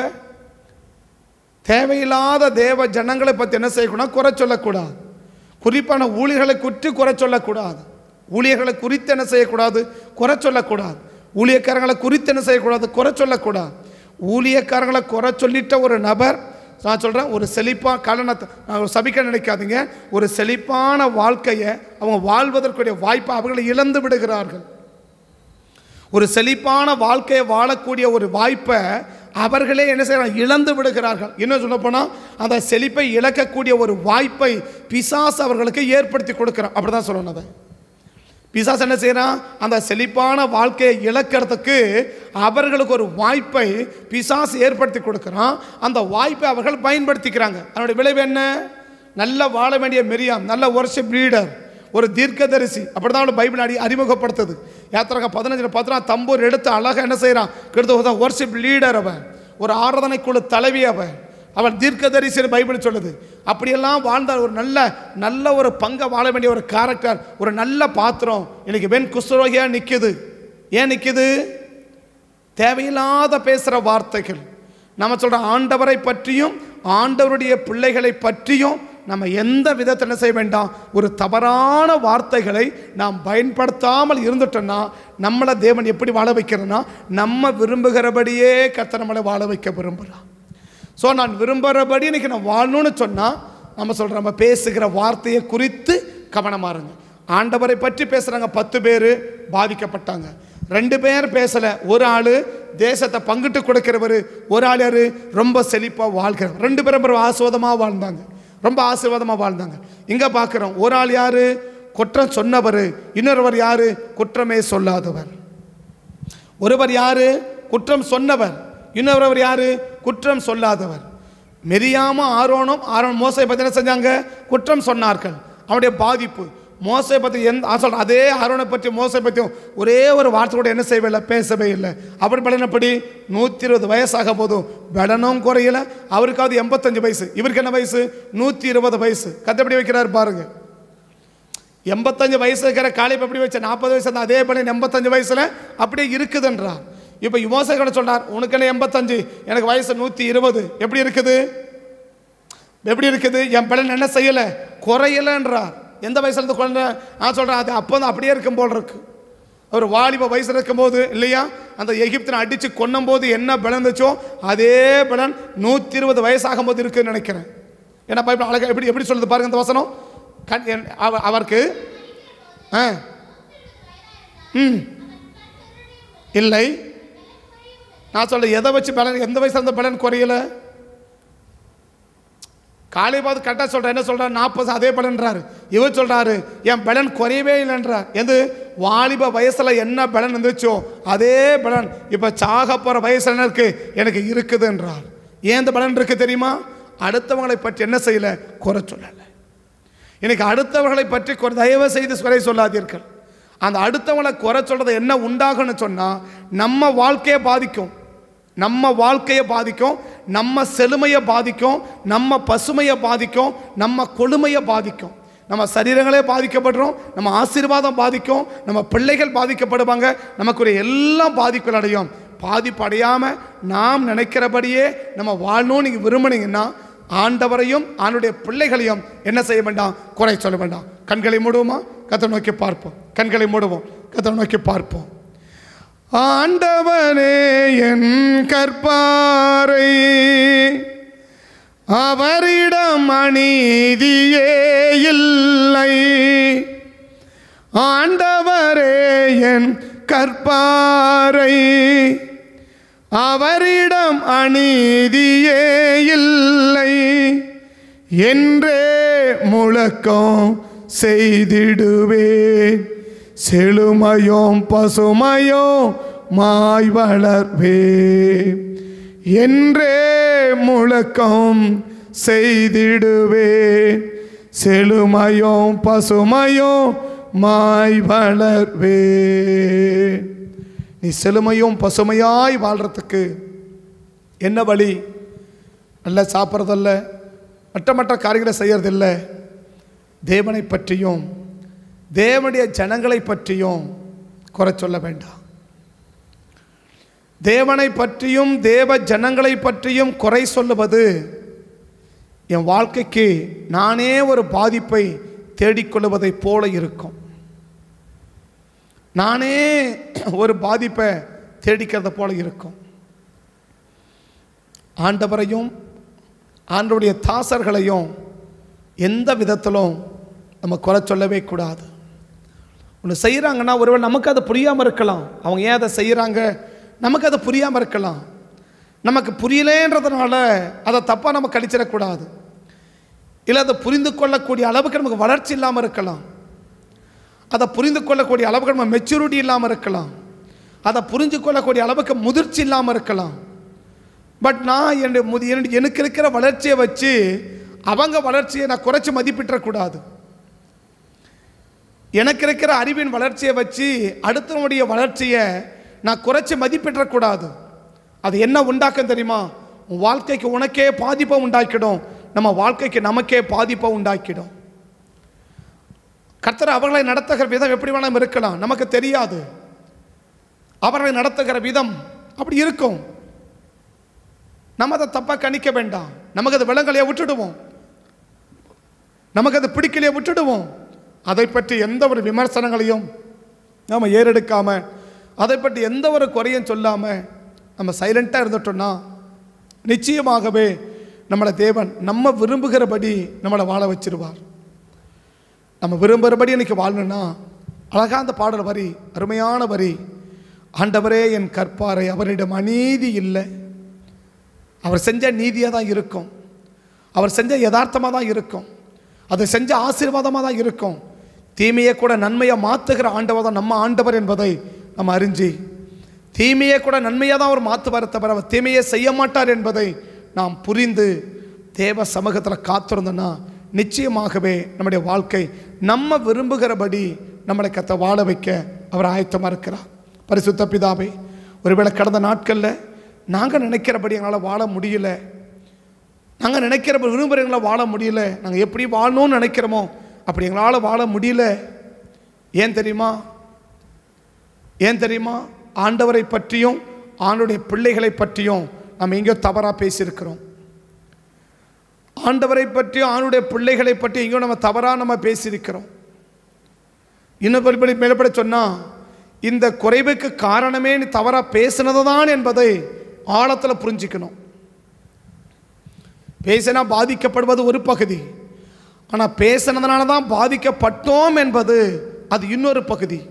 தேவையில்லாத தேவ ஜனங்களை பற்றி என்ன செய்யக்கூடாது? குறை சொல்லக்கூடாது. குறிப்பான ஊழியர்களை குறித்து குறை சொல்லக்கூடாது. ஊழியர்களை குறித்து என்ன செய்யக்கூடாது? குறை சொல்லக்கூடாது. ஊழியக்காரங்களை குறித்து என்ன செய்யக்கூடாது? குறை சொல்லக்கூடாது. ஊழியக்காரங்களை குறை சொல்லிட்ட ஒரு நபர், நான் சொல்கிறேன், ஒரு செழிப்பான காலனத்தை நான் சபிக்க நினைக்காதீங்க, ஒரு செழிப்பான வாழ்க்கையை அவங்க வாழ்வதற்குரிய வாய்ப்பை அவர்களை இழந்து விடுகிறார்கள். ஒரு செழிப்பான வாழ்க்கையை வாழக்கூடிய ஒரு வாய்ப்பை அவர்களே என்ன செய்யறாங்க? இழந்து விடுகிறார்கள். இன்னும் சொல்ல போனால் அந்த செழிப்பை இழக்கக்கூடிய ஒரு வாய்ப்பை பிசாசு அவர்களுக்கு ஏற்படுத்தி கொடுக்கிறான். அப்படிதான் சொல்லணும். அதை பிசாசு என்ன செய்யறான்? அந்த செழிப்பான வாழ்க்கையை இழக்கிறதுக்கு அவர்களுக்கு ஒரு வாய்ப்பை பிசாசு ஏற்படுத்தி கொடுக்கிறான். அந்த வாய்ப்பை அவர்கள் பயன்படுத்திக்கிறாங்க. அதனுடைய விளைவு என்ன? நல்ல வாழ வேண்டிய மிரியாம், நல்ல வொர்ஷிப் லீடர், ஒரு தீர்க்கதரிசி, அப்படிதான் அவனை பைபிள் அடி அறிமுகப்படுத்துது. யாத்திராக பதினஞ்சில் பார்த்தா தம்பூர் எடுத்து அழகாக என்ன செய்கிறான்? கிட்ட வொர்ஷிப் லீடர் அவன், ஒரு ஆராதனை குழு தலைவி அவன், அவன் தீர்க்கதரிசின்னு பைபிள் சொல்லுது. அப்படியெல்லாம் வாழ்ந்த ஒரு நல்ல நல்ல ஒரு பங்கை வாழ வேண்டிய ஒரு கேரக்டர், ஒரு நல்ல பாத்திரம் இன்னைக்கு வெண் குஷ்டரோகியாக நிற்குது. ஏன் நிற்குது? தேவையில்லாத பேசுகிற வார்த்தைகள். நம்ம சொல்கிற ஆண்டவரை பற்றியும் ஆண்டவருடைய பிள்ளைகளை பற்றியும் நம்ம எந்த விதத்தில் என்ன செய்ய வேண்டாம்? ஒரு தவறான வார்த்தைகளை நாம் பயன்படுத்தாமல் இருந்துட்டோம்னா நம்மளை தேவன் எப்படி வாழ வைக்கிறதுனா, நம்ம விரும்புகிறபடியே கர்த்தர் நம்மளை வாழ வைக்க விரும்புகிறான். ஸோ நான் விரும்புகிறபடி இன்னைக்கு நான் வாழணும்னு சொன்னால் நம்ம சொல்கிறோம், நம்ம பேசுகிற வார்த்தையை குறித்து கவனமாக இருங்க. ஆண்டவரை பற்றி பேசுகிறாங்க, பத்து பேர் பாதிக்கப்பட்டாங்க. ரெண்டு பேர் பேசலை, ஒரு ஆள் தேசத்தை பங்கிட்டு கொடுக்கிறவர், ஒரு ஆள் யார்? ரொம்ப செழிப்பாக வாழ்கிறவர். ரெண்டு பேரும் ரொம்ப ஆசீர்வாதமாக வாழ்ந்தாங்க, ரொம்ப ஆசீர்வாதமாக வாழ்ந்தாங்க. இங்கே பார்க்குறோம், ஒரு ஆள் யார்? குற்றம் சொன்னவர், இன்னொருவர் யார்? குற்றமே சொல்லாதவர். ஒருவர் யார்? குற்றம் சொன்னவர், இன்னொருவர் யார்? குற்றம் சொல்லாதவர். மிரியாம ஆரோனும் ஆரோன் மோசை பற்றி என்ன செஞ்சாங்க? குற்றம் சொன்னார்கள். அவனுடைய பாதிப்பு மோசை பற்றி எந்த சொல்ற அதே ஆரோனை பற்றி மோசை பற்றியும் ஒரே ஒரு வார்த்தை கூட என்ன செய்யவே இல்லை, பேசவே இல்லை. அப்படி பலனப்படி நூற்றி இருபது வயசாக போதும் பலனும் குறையல. அவருக்காவது எண்பத்தஞ்சு வயசு, இவருக்கு என்ன வயசு? நூற்றி இருபது வயசு. கத்தப்படி வைக்கிறார் பாருங்க. எண்பத்தஞ்சு வயசு இருக்கிற காலேப் எப்படி வச்ச நாற்பது வயசு அந்த அதே பலன் எண்பத்தஞ்சு வயசில் அப்படியே இருக்குதுன்றார். இப்போ மோசே கூட சொன்னார், உனக்கு என்ன எண்பத்தஞ்சு, எனக்கு வயசு நூற்றி இருபது, எப்படி இருக்குது எப்படி இருக்குது என் பலன் என்ன செய்யலை, குறையலைன்றார். எந்த வயசுலேருந்து குழந்தை நான் சொல்கிறேன், அது அப்போ தான் அப்படியே இருக்கும் போல் இருக்கு. அவர் வாலிப வயசில் இருக்கும்போது இல்லையா, அந்த எகிப்தினை அடித்து கொன்னும் போது என்ன பலன் இருந்துச்சோ அதே பலன் நூற்றி இருபது வயசாகும் போது இருக்குன்னு நினைக்கிறேன். ஏன்னா பைபிள் அழகாக எப்படி எப்படி சொல்லுது பாருங்க இந்த வசனம். கண் அவருக்கு ஆ ம் இல்லை, நான் சொல்ல எதை வச்சு பலன், எந்த வயசுல அந்த பலன் குறையல. காலேபாவது கரெக்டாக சொல்கிறேன், என்ன சொல்கிறார், நாற்பது அதே பலன்றாரு. இவர் சொல்கிறாரு என் பலன் குறையவே இல்லைன்றார். எது வாலிப வயசில் என்ன பலன் இருந்துச்சோ அதே பலன் இப்போ சாக போகிற வயசில் என்ன இருக்குது எனக்கு இருக்குதுன்றார். ஏன் இந்த பலன் இருக்குது தெரியுமா, அடுத்தவங்களை பற்றி என்ன செய்யலை, குறை சொல்லலை. இன்னைக்கு அடுத்தவர்களை பற்றி குறை தயவு செய்து குறை சொல்லாதீர்கள். அந்த அடுத்தவங்களை குறை சொல்கிறது என்ன உண்டாகுன்னு சொன்னால் நம்ம வாழ்க்கையை பாதிக்கும், நம்ம வாழ்க்கையை பாதிக்கும், நம்ம செழுமையை பாதிக்கும், நம்ம பசுமையை பாதிக்கும், நம்ம கொழுமையை பாதிக்கும், நம்ம சரீரங்களே பாதிக்கப்படுறோம், நம்ம ஆசீர்வாதம் பாதிக்கும், நம்ம பிள்ளைகள் பாதிக்கப்படுவாங்க, நமக்குரிய எல்லாம் பாதிப்புகள் அடையும். பாதிப்பு அடையாமல் நாம் நினைக்கிறபடியே நம்ம வாழணும்னு நீங்கள் விரும்புனீங்கன்னா ஆண்டவரையும் ஆண்டுடைய பிள்ளைகளையும் என்ன செய்ய வேண்டாம், குறை சொல்ல வேண்டாம். கண்களை மூடுவோமா, கர்த்தரை நோக்கி பார்ப்போம். கண்களை மூடுவோம், கர்த்தரை நோக்கி பார்ப்போம். ஆண்டவனே என் கற்பாரை, அவரிடம் அநீதியே இல்லை. ஆண்டவரே என் கற்பாரை, அவரிடம் அநீதியே இல்லை என்றே முழக்கம் செய்திடுவேன். செழுமையும் பசுமையும் மாய் வளர்வே என்றே முழக்கம் செய்திடுவேன். செழுமையும் பசுமையும் மாய் வளர்வே. நீ செழுமையும் பசுமையாய் வாழ்கிறதுக்கு என்ன வழி? நல்லா சாப்பிட்றதில்ல, மற்ற மற்ற காரியங்களை செய்யறதில்ல, தேவனை பற்றியும் தேவனுடைய ஜனங்களை பற்றியும் குறை சொல்ல வேண்டாம். தேவனை பற்றியும் தேவ ஜனங்களை பற்றியும் குறை சொல்லுவது என் வாழ்க்கைக்கு நானே ஒரு பாதிப்பை தேடிக்கொள்வதை போல இருக்கும். நானே ஒரு பாதிப்பை தேடிக்கிறத போல இருக்கும். ஆண்டவரையும் ஆண்டவருடைய தாசர்களையும் எந்த விதத்திலும் நம்ம குறை சொல்லவே கூடாது. ஒன்று செய்கிறாங்கன்னா ஒருவேளை நமக்கு அது புரியாமல் இருக்கலாம். அவங்க ஏன் அதை செய்கிறாங்க நமக்கு அது புரியாமல் இருக்கலாம். நமக்கு புரியலேன்றதுனால அதை தப்பாக நம்ம கழிச்சிடக்கூடாது. இல்லை அதை புரிந்து கொள்ளக்கூடிய அளவுக்கு நமக்கு வளர்ச்சி இல்லாமல் இருக்கலாம். அதை புரிந்து கொள்ளக்கூடிய அளவுக்கு நம்ம மெச்சூரிட்டி இல்லாமல் இருக்கலாம். அதை புரிஞ்சு கொள்ளக்கூடிய அளவுக்கு முதிர்ச்சி இல்லாமல் இருக்கலாம். பட் நான் என்னுடைய எனக்கு இருக்கிற வளர்ச்சியை வச்சு அவங்க வளர்ச்சியை நான் குறைச்சி மதிப்பிட்டக்கூடாது. எனக்கு இருக்கிற அறிவின் வளர்ச்சியை வச்சு அடுத்தவனுடைய வளர்ச்சியை நான் குறைச்சி மதிப்பிட்டக்கூடாது. அது என்ன உண்டாக்கும் தெரியுமா? உன் வாழ்க்கைக்கு உனக்கே பாதிப்பை உண்டாக்கிடும், நம்ம வாழ்க்கைக்கு நமக்கே பாதிப்பை உண்டாக்கிடும். கர்த்தர் அவர்களை நடத்துகிற விதம் எப்படி வேணாலும் இருக்கலாம், நமக்கு தெரியாது. அவர்களை நடத்துகிற விதம் அப்படி இருக்கும். நம்ம அதை தப்பாக கணிக்க வேண்டாம். நமக்கு அது விலங்கலையே விட்டுடுவோம், நமக்கு அது பிடிக்கலையே விட்டுடுவோம். அதை பற்றி எந்த ஒரு விமர்சனங்களையும் நாம் ஏறெடுக்காமல், அதை பற்றி எந்த ஒரு குறையும் சொல்லாமல் நம்ம சைலண்ட்டாக இருந்துட்டோம்னா நிச்சயமாகவே நம்மளை தேவன் நம்ம விரும்புகிறபடி நம்மளை வாழ வச்சிருவார். நம்ம விரும்புகிறபடி இன்னைக்கு வாழணும்னா அழகாக அந்த பாடல் வரி, அருமையான வரி. ஆண்டவரே என் கற்பாரை, அவரிடம் அநீதி இல்லை. அவர் செஞ்ச நீதியாக தான் இருக்கும், அவர் செஞ்ச யதார்த்தமாக தான் இருக்கும், அதை செஞ்ச ஆசீர்வாதமாக தான் இருக்கும். தீமையை கூட நன்மையை மாற்றுகிற ஆண்டவர் தான் நம்ம ஆண்டவர் என்பதை நம்ம அறிஞ்சு, தீமையை கூட நன்மையாக தான் அவர் மாற்றுவார் தவிர அவர் தீமையை செய்ய மாட்டார் என்பதை நாம் புரிந்து தேவ சமூகத்தில் காத்திருந்தோன்னா நிச்சயமாகவே நம்முடைய வாழ்க்கை நம்ம விரும்புகிறபடி நம்மளை கத்த வாழ வைக்க அவர் ஆயத்தமாக இருக்கிறார். பரிசுத்த பிதாவே, ஒருவேளை கடந்த நாட்களில் நாங்கள் நினைக்கிறபடி எங்களால் வாழ முடியல, நாங்கள் நினைக்கிற விரும்புகிறவங்களை வாழ முடியல, நாங்கள் எப்படி வாழணும்னு நினைக்கிறோமோ அப்படி எங்களால் வாழ முடியல. ஏன் தெரியுமா? ஏன் தெரியுமா? ஆண்டவரை பற்றியும் ஆண்டுடைய பிள்ளைகளை பற்றியும் நம்ம எங்கேயோ தவறாக பேசியிருக்கிறோம். ஆண்டவரை பற்றியும் ஆண்டுடைய பிள்ளைகளை பற்றி எங்கேயோ நம்ம தவறாக நம்ம பேசியிருக்கிறோம். இன்னும் படி மேலப்பட சொன்னால், இந்த குறைவுக்கு காரணமே நீ தவறாக பேசினது தான் என்பதை ஆழத்தில் புரிஞ்சிக்கணும். பேசினா பாதிக்கப்படுவது ஒரு பகுதி, ஆனால் பேசினதுனால தான் பாதிக்கப்பட்டோம் என்பது அது இன்னொரு பகுதி.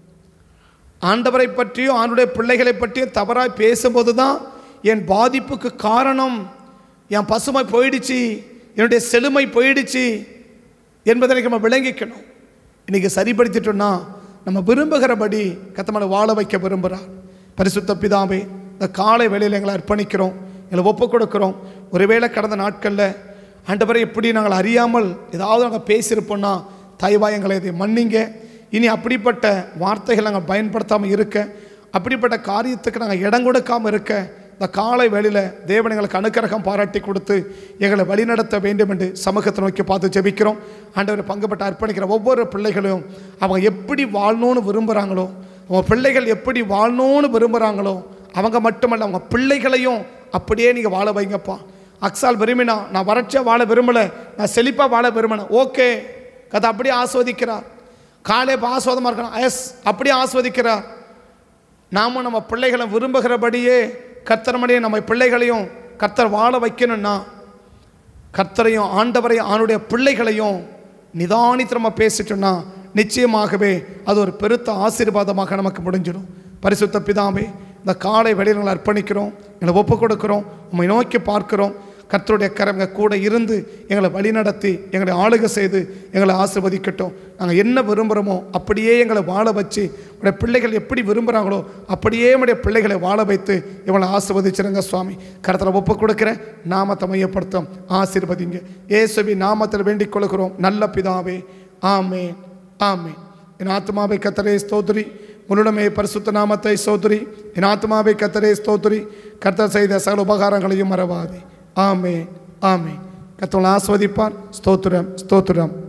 ஆண்டவரை பற்றியும் ஆண்டுடைய பிள்ளைகளை பற்றியும் தவறாக பேசும்போது தான் என் பாதிப்புக்கு காரணம். என் பசுமை போயிடுச்சு, என்னுடைய செழுமை போயிடுச்சு என்பதை நம்ம விளங்கிக்கணும். இன்றைக்கி சரிப்படுத்திட்டோம்னா நம்ம விரும்புகிறபடி கர்த்தர் வாழ வைக்க விரும்புகிறார். பரிசுத்த பிதாவே, இந்த காலை வேளையில் எங்களை அர்ப்பணிக்கிறோம், எங்களை ஒப்பு கொடுக்குறோம். ஒருவேளை கடந்த நாட்களில் ஆண்டவரை எப்படி நாங்கள் அறியாமல் ஏதாவது நாங்கள் பேசியிருப்போம்னா தயவாக எங்களை இதை மன்னிங்க. இனி அப்படிப்பட்ட வார்த்தைகள் நாங்கள் பயன்படுத்தாமல் இருக்க, அப்படிப்பட்ட காரியத்துக்கு நாங்கள் இடம் கொடுக்காமல் இருக்க இந்த காலை வேளையில் தேவன் எங்களுக்கு அனுக்கிரகம் பாராட்டி கொடுத்து எங்களை வழிநடத்த வேண்டும் என்று சமூகத்தை நோக்கி பார்த்து ஜெபிக்கிறோம். ஆண்டவரை பங்குபட்டு அர்ப்பணிக்கிற ஒவ்வொரு பிள்ளைகளையும் அவங்க எப்படி வாழணும்னு விரும்புகிறாங்களோ, அவங்க பிள்ளைகள் எப்படி வாழணும்னு விரும்புகிறாங்களோ, அவங்க மட்டுமல்ல அவங்க பிள்ளைகளையும் அப்படியே நீங்கள் வாழ வைங்கப்பா. அக்ஸால் விரும்பினா நான் வறட்சியாக வாழ விரும்பலை, நான் செழிப்பாக வாழ விரும்பினேன், ஓகே கதை அப்படியே ஆஸ்வதிக்கிறார். காலை இப்போ ஆஸ்வாதமாக இருக்கணும், எஸ் அப்படியே ஆஸ்வதிக்கிறார். நாமும் நம்ம பிள்ளைகளை விரும்புகிறபடியே கர்த்தரமடியே நம்ம பிள்ளைகளையும் கர்த்தர் வாழ வைக்கணும்னா கர்த்தரையும் ஆண்டவரையும் ஆணுடைய பிள்ளைகளையும் நிதானித்து நம்ம பேசிட்டோம்னா நிச்சயமாகவே அது ஒரு பெருத்த ஆசீர்வாதமாக நமக்கு முடிஞ்சிடும். பரிசுத்த பிதாவே, இந்த காலை வெளியில் எங்களை அர்ப்பணிக்கிறோம், எங்களை ஒப்பு கொடுக்குறோம், உண்மை நோக்கி பார்க்கிறோம். கர்த்தருடைய கரங்க கூட இருந்து எங்களை வழிநடத்தி எங்களை ஆளுகை செய்து எங்களை ஆசீர்வதிக்கட்டும். நாங்கள் என்ன விரும்புகிறோமோ அப்படியே எங்களை வாழ வச்சு, உடைய பிள்ளைகள் எப்படி விரும்புகிறாங்களோ அப்படியே உடைய பிள்ளைகளை வாழ வைத்து இவங்களை ஆசீர்வதிச்சிருங்க சுவாமி. கர்த்தரை ஒப்பு கொடுக்குறேன், நாமத்தை மையப்படுத்தும், ஆசீர்வதிங்க. இயேசுவின் நாமத்தில் வேண்டிக் கொள்கிறோம் நல்ல பிதாவே, ஆமென் ஆமென். என் ஆத்மாவை கர்த்தரே ஸ்தோத்திரி, முழுமே பரிசுத்த நாமத்தை ஸ்தோத்திரி. என் ஆத்மாவை கர்த்தரே ஸ்தோத்திரி, கர்த்தர் செய்த சகல உபகாரங்களையும் மறவாதே. ஆமென் ஆமென். கர்த்தர் ஆசீர்வதிப்பார். ஸ்தோத்திரம் ஸ்தோத்திரம்.